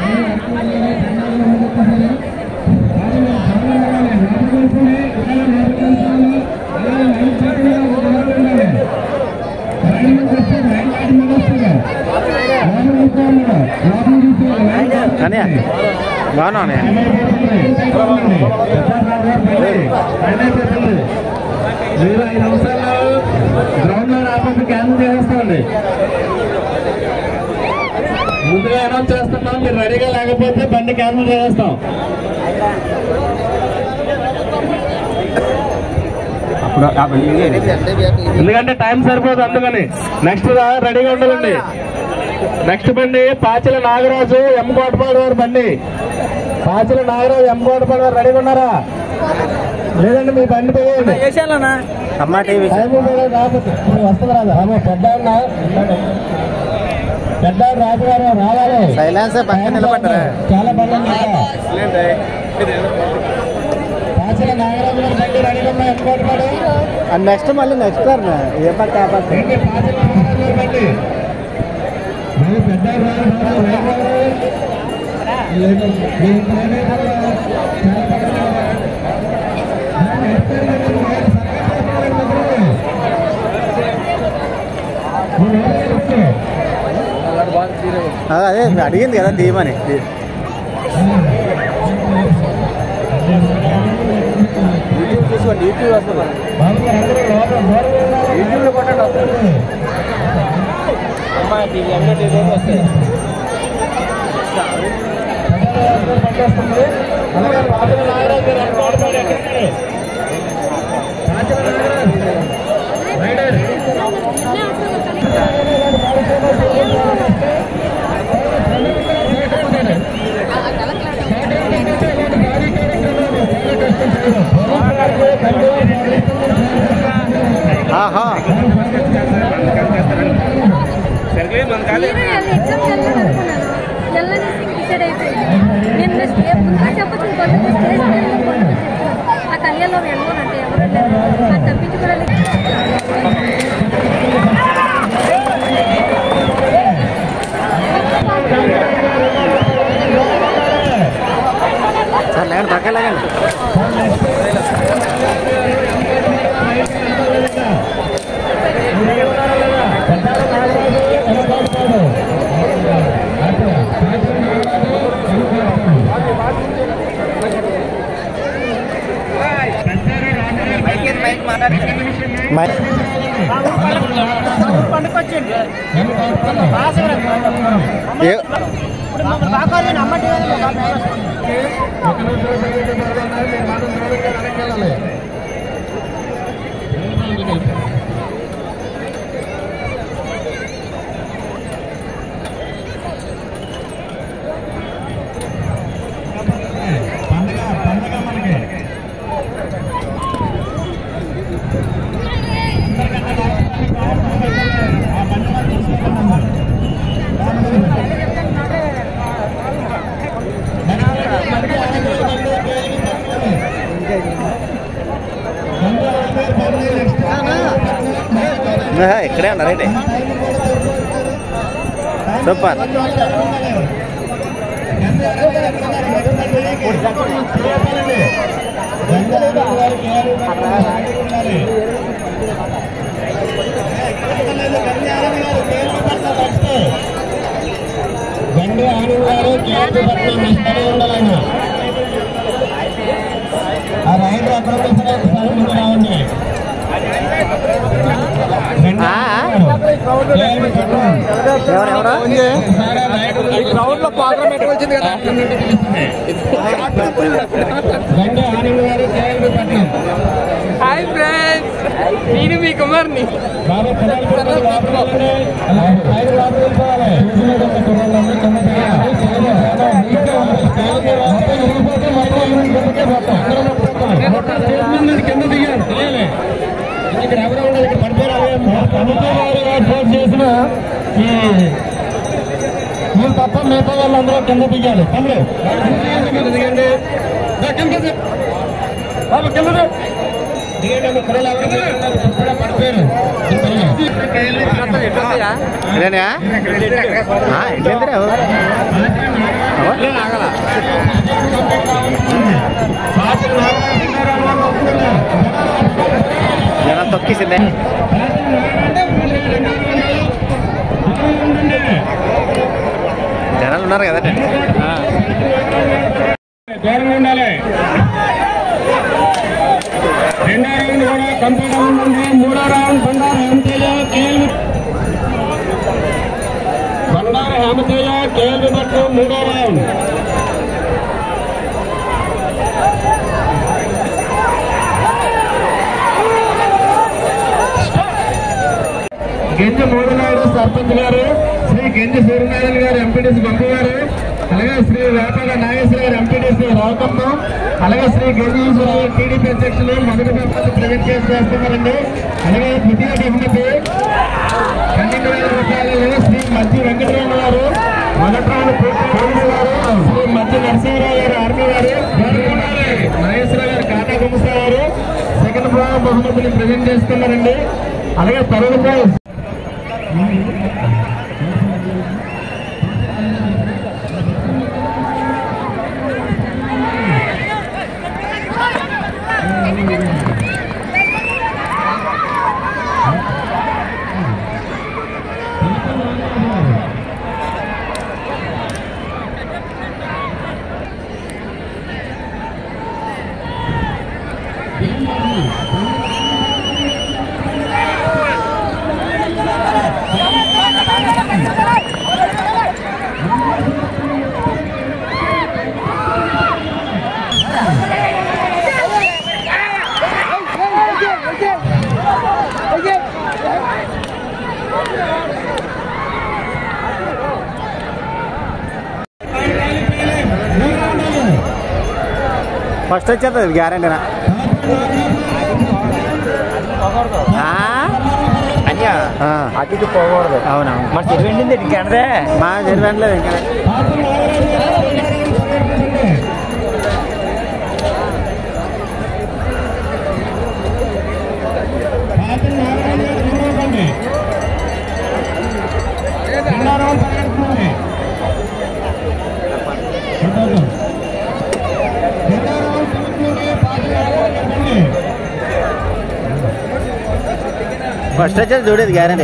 కానీ బాగున్నా మీరు ఐదు నిమిషాల్లో గ్రౌండ్ లో రాకపోతే క్యాన్సిల్ చేస్తామండి ముందుగా అనౌన్స్ చేస్తున్నాం మీరు రెడీగా లేకపోతే బండి క్యాన్సిల్ చేస్తాం ఎందుకంటే టైం సరిపోదు అందుకని నెక్స్ట్ రెడీగా ఉండాలండి నెక్స్ట్ బండి పాచిల నాగరాజు ఎం కోటపాడు వారు బండి పాచిల నాగరాజు ఎం కోటపాడు వారు రెడీగా ఉన్నారా లేదండి మీ బండి పోయండి అమ్మ టీవీ రాకపోతే వస్తుంది రాదు అమ్మో పెద్ద పెద్ద రాజుగారు రావాలి సైలెన్స్ పక్కన నిలబడ్డారా చాలా బండి పాచిల నాగరాజు గారు బండి రెడీగా ఉన్నా ఎం కోటపాడు నెక్స్ట్ మళ్ళీ నెక్స్ట్ సార్ ఏ పక్క ఆ పక్క పాచిల నాగరాజు గారు బండి పెద్ద అదే అడిగింది కదా తీయమని యూట్యూబ్ చూసుకోండి యూట్యూబ్ వస్తుంది యూట్యూబ్లో కొట్టండి వస్తుంది అమ్మాయి టీవీ అన్నీ టీవీ వస్తాయి ఆహా ఆ కళ్యాణంలో వెళ్ళాలంటే ఎవరు తప్పించుకోవాలి సార్ లేకండి పక్క లేకండి పండుగ ఇక్కడే ఉన్నారండి. సూపర్. గండి ఆనంద్ గారు కేరళపట్నం ఇస్తూనే ఉండాలన్న ఆ రైతు అక్కడ రావండి. క్రౌడ్ లో ప్రోగ్రామ్ పెట్టుకొచ్చింది కదా. గండి ఆనంద్ గారు కేరళపట్నం. హాయ్ ఫ్రెండ్స్, నేను మీ కుమార్ని. బాబా కింద దిగారు ఇక్కడ ఎవరో ఉండదు. ఇక్కడ పడిపోయారు చేసిన మీరు తప్ప మిగతా వాళ్ళందరూ కింద దిగాలి. తమ్ముడు దిగండి, బాబు కింద దిగండి. పిల్లలు ఎవరు పడిపోయారు. జనం తొక్కిసిందే. జనాలు ఉన్నారు కదండి. దూరంగా ఉండాలి. రెండో రౌండ్ కూడా కంప్లీట్ అవుతుంది. మూడో round Bandaru Hemateja KL Bandaru Hemateja KL భట్టు మూడో రౌండ్. గెంజి మూడునాయుడు సర్పంచ్ గారు, శ్రీ గెంజి సూర్యనారాయణ గారు ఎంపీటీసీ గొప్ప గారు, అలాగే శ్రీ వేపల నాగేశ్వర గారు ఎంపీటీసీ రావుకమ్మ, అలాగే శ్రీ గెంజి ఈశ్వరరావు టీడీపీ అధ్యక్షులు మొదటి బహుమతి ప్రజెంట్ చేసి చేస్తున్నారండి. అలాగే ద్వితీయ బహుమతి పన్నెండు వేల రూపాయలలో శ్రీ మధ్య వెంకటరామ గారు, మొదటి రౌండ్ పోలీసు గారు, శ్రీ మధ్య నరసింహరావు గారు ఆర్మీ గారు, నాగేశ్వర గారు కాటా గుమస్తా గారు సెకండ్ బహుమతిని ప్రజెంట్ చేస్తున్నారండి. అలాగే తరుణ్ బాయ్స్ ఫస్ట్ వచ్చేస్తుంది గ్యారంటీనా. అయ్యా అటు ఇటు పోకూడదు. అవునా, మన చెరువు ఇంకెంటే మా జరిగట్లేదు ఇంకా. ఫస్ట్ వచ్చేది చూడేది గ్యారంటీ.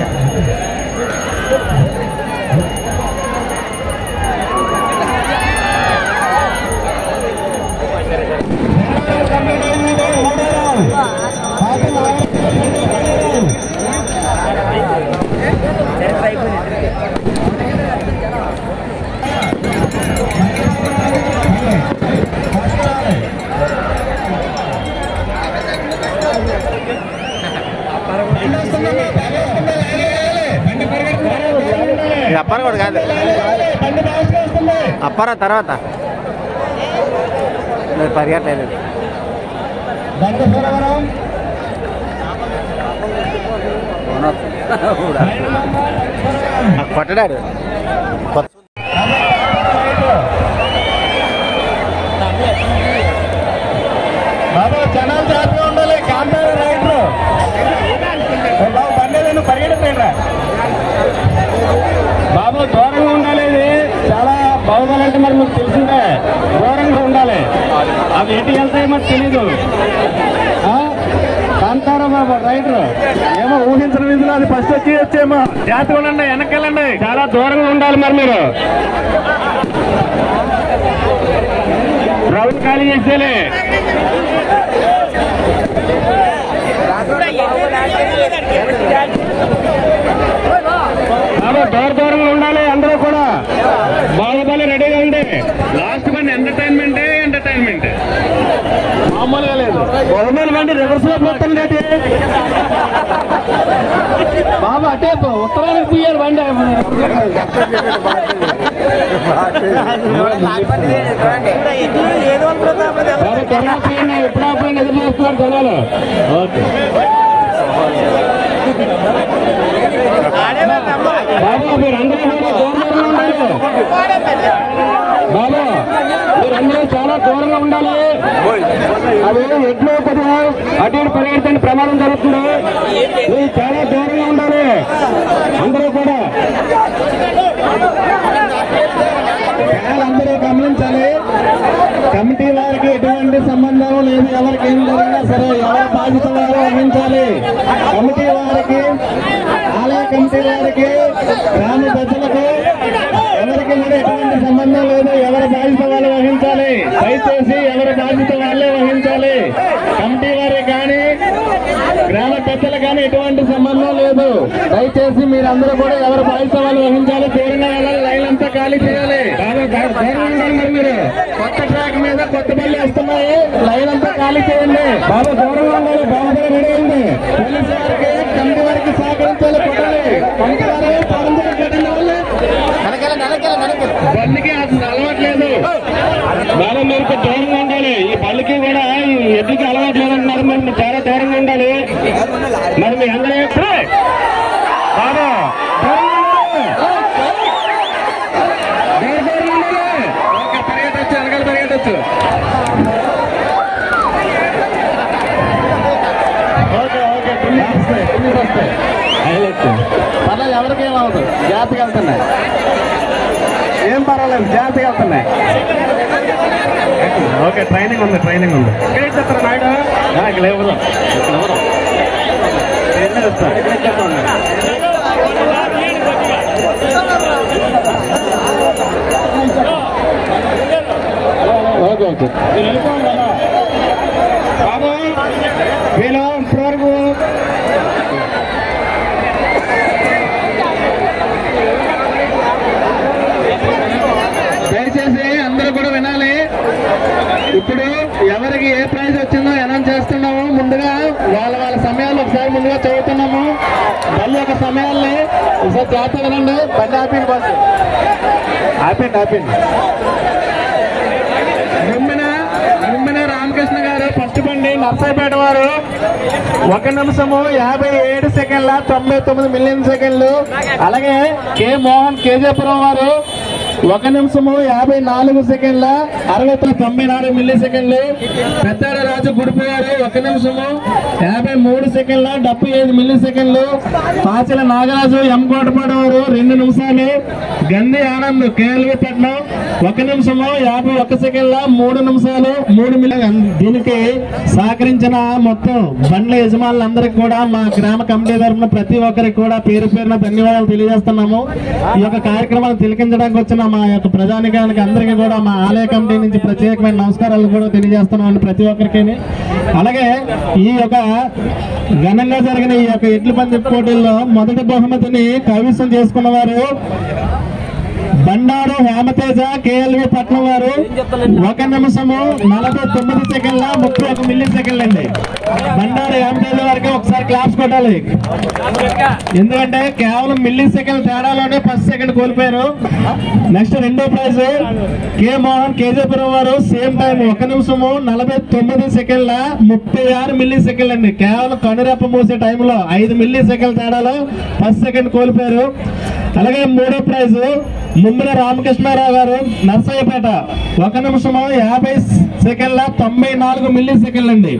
అప్పార కూడా కాదు, అప్పార తర్వాత పరిగెట్లేదు. కొట్టడాడు. బాబా జనాలు జాగ్రత్తగా ఉండాలి. కాంపౌండ్ రైటర్ బాబు బండి పరిగెడ ఉండాలంటే మరి మీకు తెలిసిందే, దూరంగా ఉండాలి. అవి ఎటు వెళ్తాయి మాకు తెలీదు. కాంతారా బాబు రైడర్ ఏమో ఊహించిన విధులు అది ఫస్ట్ వచ్చి వచ్చేమో. జాగ్రత్తగా ఉండండి, వెనక్కి వెళ్ళండి, చాలా దూరంగా ఉండాలి. మరి మీరు రౌండ్ ఖాళీ చేసేలే. దూర దూరంగా ఉండాలి అందరూ కూడా. బాహుబలి రెడీగా ఉంది. లాస్ట్ బండి ఎంటర్టైన్మెంట్ ఎంటర్టైన్మెంట్ మామూలుగా లేదు. బాహుబలి బండి రివర్స్ లో పోతుంది ఏంటి బాబు? అటే ఉత్తరానికి తీయాలి బండి. ఎప్పుడప్పుడు ఎదురు చూస్తున్నారు జనాలు. ఓకే బాబు మీరందరూ దూరంగా ఉండాలి. బాబు మీరందరూ చాలా దూరంగా ఉండాలి. అది ఎడ్లు కొద్దిగా అటు ఇటు పరిగెత్తండి, ప్రమాదం జరుగుతుంది. మీరు చాలా దూరంగా ఉండాలి అందరూ కూడా. అందరూ గమనించాలి, కమిటీ వారికి ఎటువంటి సంబంధం లేదు. ఎవరికి ఏం జరిగినా సరే ఎవరి బాధ్యత వారు వహించాలి. కమిటీ వారికి, ఆలయ కమిటీ వారికి, గ్రామ ప్రజలకు ఎవరికి కూడా ఎటువంటి సంబంధం లేదు. ఎవరి బాధ్యత వాళ్ళు వహించాలి. దయచేసి ఎవరి బాధ్యత వాళ్ళే వహించాలి. కమిటీ వారికి కానీ గ్రామ పెద్దలు కానీ ఎటువంటి సంబంధం లేదు. దయచేసి మీరందరూ కూడా ఎవరి బాధ్యత వాళ్ళు వహించాలి. దూరంగా వెళ్ళాలి, లైన్ అంతా ఖాళీ చేయాలి. మరి మీరు కొత్త ట్రాక్ మీద కొత్త బళ్ళు వేస్తున్నాయి, లైన్ అంతా ఖాళీ చేయండి. బాబు దూరంగా ఉండాలి. బాబు రెడీ అయింది. పోలీసు వారికి, కమిటీ వారికి సహకరించాలి. కొట్టాలి కమిటీ వారు పారంపర్యం కట్టండి. వాళ్ళు బండికి అసలు అలవాట్లేదు. బాబు మీరు దూరంగా ఉండాలి. ఈ బళ్ళకి కూడా ఎద్దుకి అలవాటు లేదంటున్నారు. మీరు చాలా దూరంగా ఉండాలి. మరి మీ అందరూ బాబు పరిగెట్టచ్చు, వెనకాల పరిగెట్టచ్చు. ఓకే ఓకే పిల్లలు వస్తాయి, పిల్లలు వస్తాయి. పర్లేదు, ఎవరికేమవుతుంది, జాగ్రత్తగా వెళ్తున్నాయి. ఏం పర్వాలేదు, జాగ్రత్తగా వెళ్తున్నాయి. ఓకే ట్రైనింగ్ ఉంది, ట్రైనింగ్ ఉంది. ఇక్కడ చెప్తారా నాయుడు? ఇక్కడ ఎవరు ఇక్కడ ఎవరు ఓకే ఓకే మీరు వెళ్ళిపోవాలి కదా బాబు. వీళ్ళు ఇప్పటివరకు దయచేసి అందరూ కూడా వినాలి. ఇప్పుడు ఎవరికి ఏ ప్రైజ్ వచ్చిందో అనౌన్స్ చేస్తున్నాము. ముందుగా వాళ్ళ వాళ్ళ సమయాలు ఒకసారి ముందుగా చదువుతున్నాము. మళ్ళీ ఒక సమయాల్ని ఒకసారి జాగ్రత్తగా రండి. బండి ఆపిండి, బస్సు ఆపిండి ఆపిండి. నిమ్మిన నిమ్మిన రామకృష్ణ గారు ఫస్ట్ బండి, నర్సాయిపేట వారు ఒక నిమిషము యాభై ఏడు సెకండ్ల తొంభై తొమ్మిది మిలియన్ సెకండ్లు. అలాగే కె మోహన్ కేజేపురం వారు ఒక నిమిషము యాభై నాలుగు సెకండ్ల అరవై తొంభై నాలుగు మిల్లీ సెకండ్లు. పెద్దాడ రాజు గుడిపి వారు ఒక నిమిషము యాభై మూడు సెకండ్ల డెబ్బై ఐదు మిల్లీ సెకండ్లు. పాచల నాగరాజు ఎంకోటపాడు వారు రెండు నిమిషాలు. గంధి ఆనంద్ కేఎల్వి పట్నం ఒక నిమిషము యాభై ఒక్క సెకండ్ల మూడు నిమిషాలు మూడు మిల్లీ. దీనికి సహకరించిన మొత్తం బండ్ల యజమానులందరికీ కూడా మా గ్రామ కమిటీ తరఫున ప్రతి ఒక్కరికి కూడా పేరు పేరున ధన్యవాదాలు తెలియజేస్తున్నాము. ఈ యొక్క కార్యక్రమాన్ని తిలకించడానికి వచ్చిన మా యొక్క ప్రజానికానికి అందరికీ కూడా మా ఆలయ కమిటీ నుంచి ప్రత్యేకమైన నమస్కారాలు కూడా తెలియజేస్తున్నామండి ప్రతి ఒక్కరికి. అలాగే ఈ యొక్క ఘనంగా జరిగిన ఈ యొక్క ఎడ్ల పంది పోటీల్లో మొదటి బహుమతిని కైవసం చేసుకున్న వారు బండారు హేమతేజ కేఎల్వి పట్నం వారు ఒక నిమిషము నలభై తొమ్మిది సెకండ్ల ముప్పై ఒక మిల్లీ సెకండ్లు అండి. బండారు హేమతేజ వారికి ఒకసారి క్లాప్స్ కొట్టాలి. ఎందుకంటే కేవలం మిల్లీ సెకండ్ తేడాలోనే ఫస్ట్ సెకండ్ కోల్పోయారు. నెక్స్ట్ రెండో ప్రైజ్ కె మోహన్ కేజేపురం వారు సేమ్ టైం ఒక నిమిషము నలభై తొమ్మిది సెకండ్ల ముప్పై ఆరు మిల్లీ సెకండ్లు అండి. కేవలం కనురెప్ప మూసే టైంలో ఐదు మిల్లీ సెకండ్ తేడాలో ఫస్ట్ సెకండ్ కోల్పోయారు. అలాగే మూడో ప్రైజ్ ముమ్మిన రామకృష్ణారావు గారు నర్సయ్యపేట ఒక నిమిషము యాభై సెకండ్ల తొంభై నాలుగు మిల్లీ సెకండ్లు అండి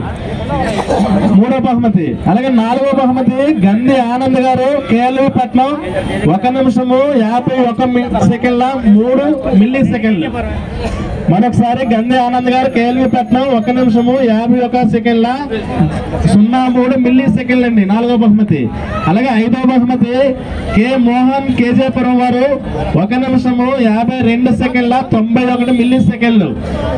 మూడో బహుమతి. అలాగే నాలుగో బహుమతి గంది ఆనంద్ గారు కేఎల్వి పట్నం ఒక నిమిషము యాభై ఒక సెకండ్ల మూడు మిల్లీ సెకండ్లు. మరొకసారి గంది ఆనంద్ గారు కేఎల్వి పట్నం ఒక నిమిషము యాభై ఒక సెకండ్ల సున్నా మూడు మిల్లీ సెకండ్లు అండి నాలుగో బహుమతి. అలాగే ఐదో బహుమతి కె మోహన్ కేజేపురం వారు ఒక నిమిషము యాభై రెండు సెకండ్ల తొంభై ఒకటి మిల్లీ సెకండ్లు.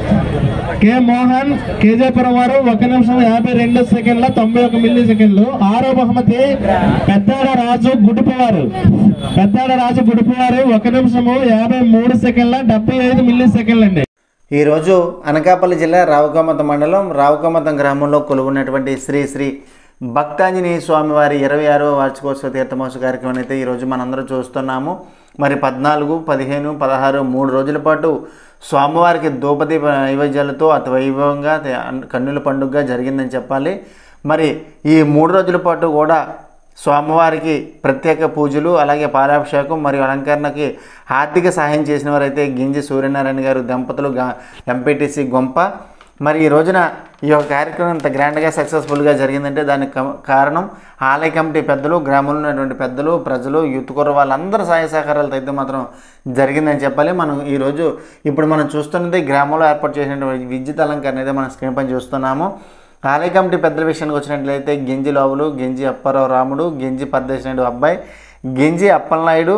కె మోహన్ కేజేపురం వారు ఒక నిమిషం యాభై రెండు సెకండ్ల తొంభై ఒక మిల్లీ సెకండ్లు. ఆరో బహుమతి పెద్దాడ రాజు గుడుపు వారు పెద్దాడ రాజు గుడుపు వారు ఒక నిమిషము యాభై మూడు సెకండ్ల డెబ్బై ఐదు మిల్లీ సెకండ్లు అండి. ఈరోజు అనకాపల్లి జిల్లా రావుకమతం మండలం రావుకమతం గ్రామంలో కొలువున్నటువంటి శ్రీ శ్రీ భక్తాంజనేయ స్వామి వారి ఇరవై ఆరవ వార్షికోత్సవ తీర్థమోత్సవ కార్యక్రమం అయితే ఈరోజు మనందరం చూస్తున్నాము. మరి పద్నాలుగు పదిహేను పదహారు మూడు రోజుల పాటు స్వామివారికి దూపదీప నైవేద్యాలతో అతి వైభవంగా కన్నుల పండుగగా జరిగిందని చెప్పాలి. మరి ఈ మూడు రోజుల పాటు కూడా స్వామివారికి ప్రత్యేక పూజలు అలాగే పాలాభిషేకం మరియు అలంకరణకి ఆర్థిక సహాయం చేసిన వారైతే గింజి సూర్యనారాయణ గారు దంపతులు ఎంపీటీసీ గొంప. మరి ఈ రోజున ఈ యొక్క కార్యక్రమం ఇంత గ్రాండ్గా సక్సెస్ఫుల్గా జరిగిందంటే దానికి కారణం ఆలయ కమిటీ పెద్దలు, గ్రామంలో ఉన్నటువంటి పెద్దలు, ప్రజలు, యూత్ కూర వాళ్ళందరూ సహాయ సహకారాలతో అయితే మాత్రం జరిగిందని చెప్పాలి. మనం ఈరోజు ఇప్పుడు మనం చూస్తున్నది గ్రామంలో ఏర్పాటు చేసినటువంటి విద్యుత్ అలంకరణ అయితే మనం స్క్రీన్ పైన చూస్తున్నాము. ఆలయ కమిటీ పెద్దల విషయానికి వచ్చినట్లయితే గెంజి లోవులు, గెంజి అప్పారావు రాముడు, గెంజి పరదేశనాయుడు అబ్బాయి, గెంజి అప్పలనాయుడు,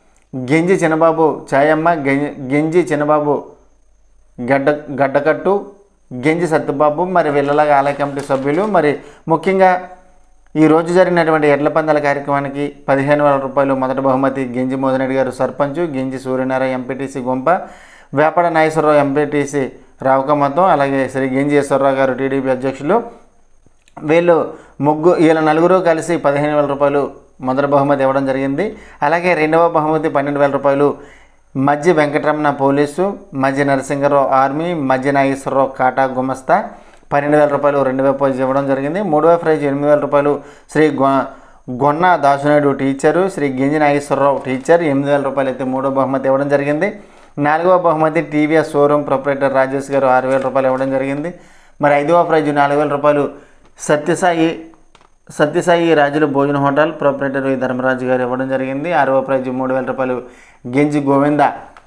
గెంజి చిన్నబాబు చాయమ్మ, గెంజి చిన్నబాబు గడ్డ గడ్డకట్టు, గెంజి సత్యబాబు, మరి వీళ్ళలాగా ఆలయ కమిటీ సభ్యులు. మరి ముఖ్యంగా ఈరోజు జరిగినటువంటి ఎడ్ల పందాల కార్యక్రమానికి పదిహేను వేల రూపాయలు మొదటి బహుమతి గెంజి మోదనరెడ్డి గారు సర్పంచ్, గెంజి సూర్యనారాయణ ఎంపీటీసీ గొంప, వేపడ నాగేశ్వరరావు ఎంపీటీసీ రావుకమతం, అలాగే శ్రీ గెంజి ఈశ్వరరావు గారు టీడీపీ అధ్యక్షులు. వీళ్ళు ముగ్గు వీళ్ళ నలుగురు కలిసి పదిహేను వేల రూపాయలు మొదటి బహుమతి ఇవ్వడం జరిగింది. అలాగే రెండవ బహుమతి పన్నెండు వేల రూపాయలు మధ్య వెంకటరమణ పోలీసు, మధ్య నరసింహరావు ఆర్మీ, మధ్య నాగేశ్వరరావు కాటా గుమస్తా పన్నెండు వేల రూపాయలు రెండు వేల ప్రైజ్ ఇవ్వడం జరిగింది. మూడవ ప్రైజ్ ఎనిమిది వేల రూపాయలు శ్రీ గొ గొన్న దాసునాయుడు టీచరు, శ్రీ గెంజి నాగేశ్వరరావు టీచర్ ఎనిమిది వేల రూపాయలు అయితే మూడో బహుమతి ఇవ్వడం జరిగింది. నాలుగవ బహుమతి టీవీఎస్ షోరూమ్ ప్రొపరేటర్ రాజేష్ గారు ఆరు వేల రూపాయలు ఇవ్వడం జరిగింది. మరి ఐదవ ప్రైజ్ నాలుగు వేల రూపాయలు సత్యసాయి సత్యసాయి రాజుల భోజన హోటల్ ప్రొపరేటర్ ధర్మరాజు గారు ఇవ్వడం జరిగింది. ఆరవ ప్రైజ్ మూడు వేల రూపాయలు గెంజి గోవింద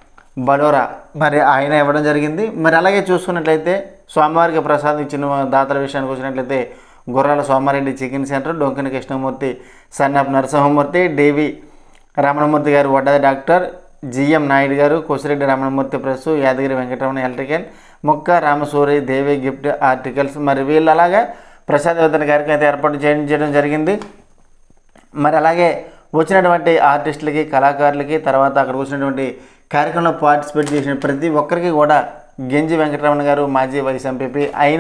బలోరా మరి ఆయన ఇవ్వడం జరిగింది. మరి అలాగే చూసుకున్నట్లయితే స్వామివారికి ప్రసాదం ఇచ్చిన దాతల విషయానికి వచ్చినట్లయితే గుర్రాల సోమారెడ్డి చికెన్ సెంటర్, డొంకిన కృష్ణమూర్తి, సన్నప్ నరసింహమూర్తి, డివి రమణమూర్తి గారు వడ్డది డాక్టర్, జిఎం నాయుడు గారు, కొసిరెడ్డి రమణమూర్తి ప్రెస్, యాదగిరి వెంకటరమణ ఎలక్ట్రికల్, ముక్క రామసూరి దేవి గిఫ్ట్ ఆర్టికల్స్. మరి వీళ్ళు అలాగా ప్రసాద వితరణ కార్యక్రమం అయితే ఏర్పాటు చేయడం జరిగింది. మరి అలాగే వచ్చినటువంటి ఆర్టిస్టులకి, కళాకారులకి, తర్వాత అక్కడ వచ్చినటువంటి కార్యక్రమంలో పార్టిసిపేట్ చేసిన ప్రతి ఒక్కరికి కూడా గెంజి వెంకటరమణ గారు మాజీ వైస్ ఎంపీపీ అయిన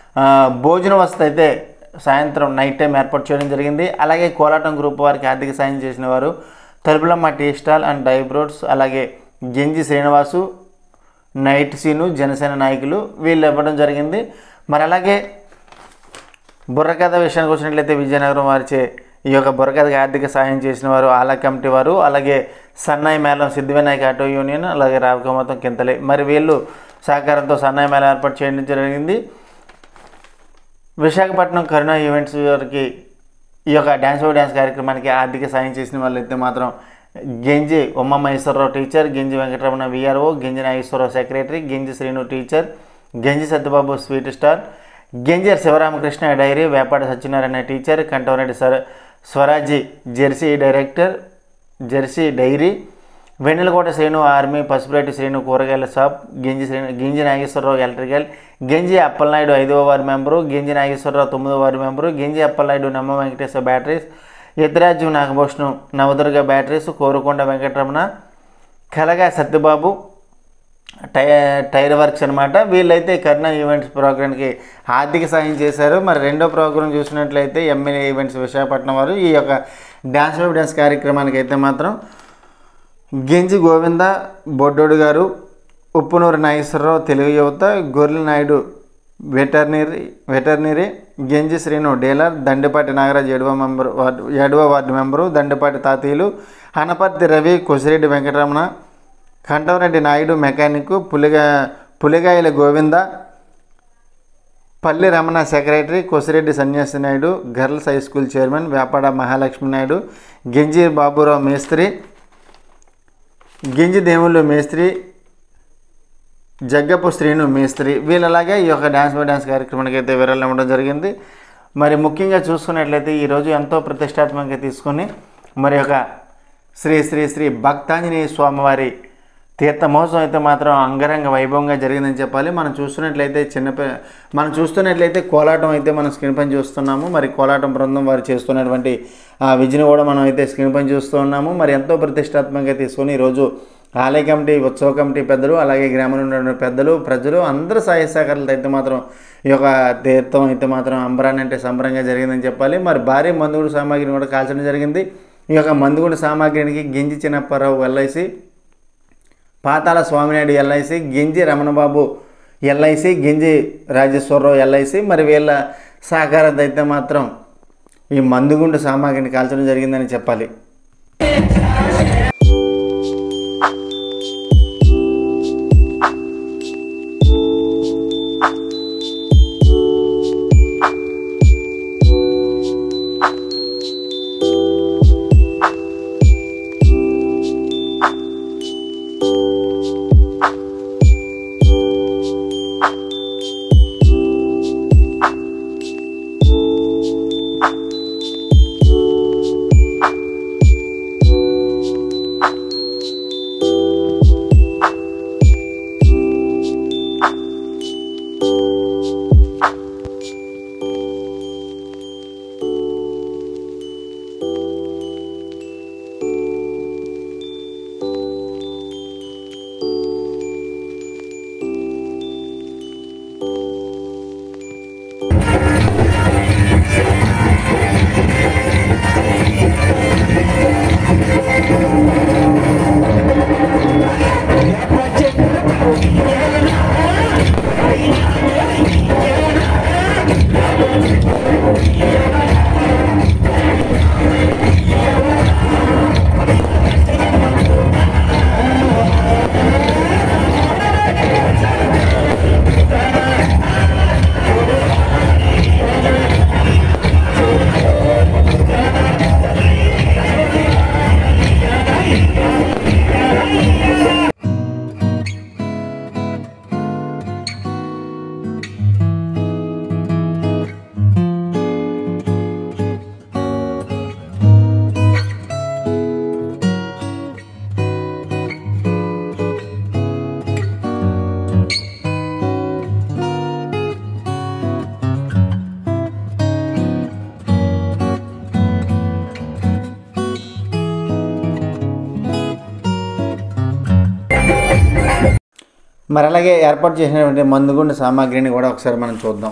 భోజన వసతి అయితే సాయంత్రం నైట్ టైం ఏర్పాటు చేయడం జరిగింది. అలాగే కోలాటం గ్రూప్ వారికి ఆర్థిక సాయం చేసిన వారు తలుపులమ్మ టీ స్టాల్ అండ్ డైబ్రోడ్స్, అలాగే గెంజి శ్రీనివాసు, నైట్ సీను, జనసేన నాయకులు వీళ్ళు ఇవ్వడం జరిగింది. మరి అలాగే బుర్రకథ విషయానికి వచ్చినట్లయితే విజయనగరం వారిచే ఈ యొక్క బుర్రకథకి ఆర్థిక సాయం చేసిన వారు ఆలయ కమిటీ వారు, అలాగే సన్నాయి మేళం సిద్ధివినాయక ఆటో యూనియన్, అలాగే రావుకమతం కింతలే. మరి వీళ్ళు సహకారంతో సన్నాయి మేళం ఏర్పాటు చేయడం జరిగింది. విశాఖపట్నం కరుణ ఈవెంట్స్ వారికి ఈ యొక్క డ్యాన్స్ ఓ డ్యాన్స్ కార్యక్రమానికి ఆర్థిక సాయం చేసిన వాళ్ళు అయితే మాత్రం గెంజి ఉమ్మ మహేశ్వరరావు టీచర్, గెంజి వెంకటరమణ విఆర్ఓ, గెంజి నాగేశ్వరరావు సెక్రటరీ, గెంజి శ్రీను టీచర్, గెంజి Satyababu sweet star, Genji Sivaramakrishna dairy, Vepada Satyanarayana teacher, Kantavareddy స్వర Swaraji jersey director, jersey dairy, Vennelakota Srinu army, Pasupureddy Srinu కూరగాయల షాప్, గెంజి శ్రీను గెంజి నాగేశ్వరరావు ఎలక్ట్రికల్, గెంజి అప్పలనాయుడు ఐదవ వార్డు మెంబరు, గెంజి నాగేశ్వరరావు తొమ్మిదవ వార్డు మెంబరు, గెంజి అప్పలనాయుడు నమ్మ వెంకటేశ్వర బ్యాటరీస్, ఎద్రాజు నాగభూషణం నవదుర్గ బ్యాటరీస్, కోరుకొండ వెంకటరమణ, కలగా సత్యబాబు టై టైర్ వర్క్స్ అనమాట. వీళ్ళైతే కరుణ ఈవెంట్స్ ప్రోగ్రామ్కి ఆర్థిక సాయం చేశారు. మరి రెండో ప్రోగ్రాం చూసినట్లయితే ఎమ్మెల్యే ఈవెంట్స్ విశాఖపట్నం వారు ఈ యొక్క డ్యాన్స్ వెబ్ డ్యాన్స్ కార్యక్రమానికి అయితే మాత్రం గెంజి గోవింద బొడ్డోడు గారు, ఉప్పునూరు నాగేశ్వరరావు తెలుగు యువత, గొర్రెల నాయుడు వెటర్నరీ వెటర్నరీ గెంజి శ్రీను డీలర్, దండిపాటి నాగరాజు ఏడవ మెంబరు వార్డు ఏడవ వార్డు మెంబరు, దండిపాటి తాతీయులు, అనపర్తి రవి, కొసిరెడ్డి వెంకటరమణ, కంటవరెడ్డి నాయుడు మెకానిక్, పులిగా Puligayala Govinda, Palli Ramana secretary, Kosireddy Sanyasi Naidu, girls high school chairman, Vepada Mahalakshmi Naidu, Genji Baburao మేస్త్రి, గింజి దేవుళ్ళు మేస్త్రి, జగ్గపు శ్రీను మేస్త్రి, వీళ్ళలాగే ఈ యొక్క డ్యాన్స్ బై డ్యాన్స్ కార్యక్రమానికి అయితే వివరాలు ఇవ్వడం జరిగింది. మరి ముఖ్యంగా చూసుకున్నట్లయితే ఈరోజు ఎంతో ప్రతిష్టాత్మకంగా తీసుకొని మరి యొక్క శ్రీ శ్రీ శ్రీ భక్తాంజనేయ స్వామివారి తీర్థ మహోత్సవం అయితే మాత్రం అంగరంగ వైభవంగా జరిగిందని చెప్పాలి. మనం చూస్తున్నట్లయితే చిన్న మనం చూస్తున్నట్లయితే కోలాటం అయితే మనం స్క్రీన్ పైన చూస్తున్నాము. మరి కోలాటం బృందం వారు చేస్తున్నటువంటి ఆ విజయను కూడా మనం అయితే స్క్రీన్ పైన చూస్తూ ఉన్నాము. మరి ఎంతో ప్రతిష్టాత్మకంగా తీసుకొని ఈరోజు ఆలయ కమిటీ, ఉత్సవ కమిటీ పెద్దలు, అలాగే గ్రామంలో ఉన్న పెద్దలు, ప్రజలు అందరూ సహాయ సహకారాలతో అయితే మాత్రం ఈ యొక్క తీర్థం అయితే మాత్రం అంబరాన్ని అంటే సంబరంగా జరిగిందని చెప్పాలి. మరి భారీ మందుగుండు సామాగ్రిని కూడా కాల్చడం జరిగింది. ఈ యొక్క మందుగుండు సామాగ్రికి Ginji Chinnapparao LIC, Patala Swaminaidu LIC, Ginji Ramanababu LIC, Ginji Rajeswararao LIC, మరి వీళ్ళ సహకారంతో అయితే మాత్రం ఈ మందుగుండు సామాగ్రిని కాల్చడం జరిగిందని చెప్పాలి. మరి అలాగే ఏర్పాటు చేసినటువంటి మందుగుండు సామాగ్రిని కూడా ఒకసారి మనం చూద్దాం.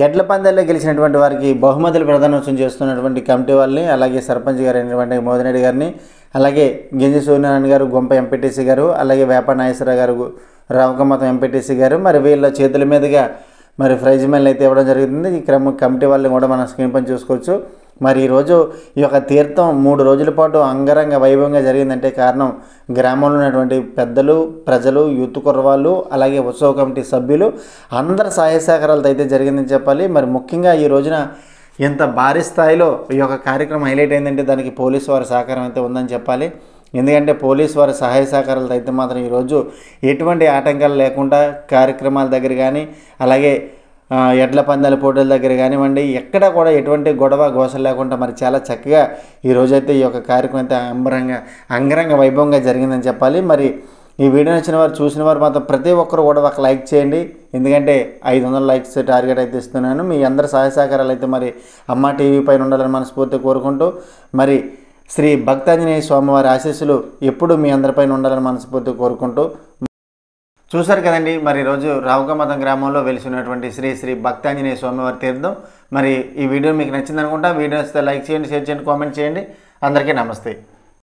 ఎడ్ల పందాల్లో గెలిచినటువంటి వారికి బహుమతులు ప్రదానోత్సవం చేస్తున్నటువంటి కమిటీ వాళ్ళని, అలాగే సర్పంచ్ గారు అయినటువంటి మోదిరెడ్డి గారిని, అలాగే గింజి సూర్యనారాయణ గారు గొంప ఎంపీటీసీ గారు, అలాగే వేప నాగేశ్వరరావు గారు రావుకమ్మతం ఎంపీటీసీ గారు, మరి వీళ్ళ చేతుల మీదుగా మరి ప్రైజ్ మెల్ అయితే ఇవ్వడం జరుగుతుంది. ఈ క్రమ కమిటీ వాళ్ళని కూడా మనం స్క్రీన్ పైన చూసుకోవచ్చు. మరి ఈరోజు ఈ యొక్క తీర్థం మూడు రోజుల పాటు అంగరంగ వైభవంగా జరిగిందంటే కారణం గ్రామంలో ఉన్నటువంటి పెద్దలు, ప్రజలు, యూత్ కుర్రవాళ్ళు, అలాగే ఉత్సవ కమిటీ సభ్యులు అందరి సహాయ సహకారాలతో అయితే జరిగిందని చెప్పాలి. మరి ముఖ్యంగా ఈ రోజున ఇంత భారీ స్థాయిలో ఈ యొక్క కార్యక్రమం హైలైట్ అయిందంటే దానికి పోలీసు వారి సహకారం అయితే ఉందని చెప్పాలి. ఎందుకంటే పోలీసు వారి సహాయ సహకారాలతో అయితే మాత్రం ఈరోజు ఎటువంటి ఆటంకాలు లేకుండా కార్యక్రమాల దగ్గర కానీ, అలాగే ఎడ్ల పందాల పోటీల దగ్గర కానివ్వండి, ఎక్కడ కూడా ఎటువంటి గొడవ గోసలు లేకుండా మరి చాలా చక్కగా ఈరోజైతే ఈ యొక్క కార్యక్రమం అయితే అంబరంగా అంగరంగ వైభవంగా జరిగిందని చెప్పాలి. మరి ఈ వీడియో నచ్చిన వారు, చూసిన వారు మాత్రం ప్రతి ఒక్కరు కూడా ఒక లైక్ చేయండి. ఎందుకంటే ఐదు వందల లైక్స్ టార్గెట్ అయితే ఇస్తున్నాను. మీ అందరి సహాయ సహకారాలు అయితే మరి అమ్మ టీవీ పైన ఉండాలని మనస్ఫూర్తిగా కోరుకుంటూ, మరి శ్రీ భక్తాంజనేయ స్వామివారి ఆశీస్సులు ఎప్పుడు మీ అందరిపైన ఉండాలని మనస్ఫూర్తిగా కోరుకుంటూ, చూశారు కదండి మరి ఈరోజు రావుకమ్మతం గ్రామంలో వెలిసినటువంటి శ్రీ శ్రీ భక్తాంజనేయ స్వామివారి తీర్థం. మరి ఈ వీడియో మీకు నచ్చింది అనుకుంటా. వీడియో నచ్చితే లైక్ చేయండి, షేర్ చేయండి, కామెంట్ చేయండి. అందరికీ నమస్తే.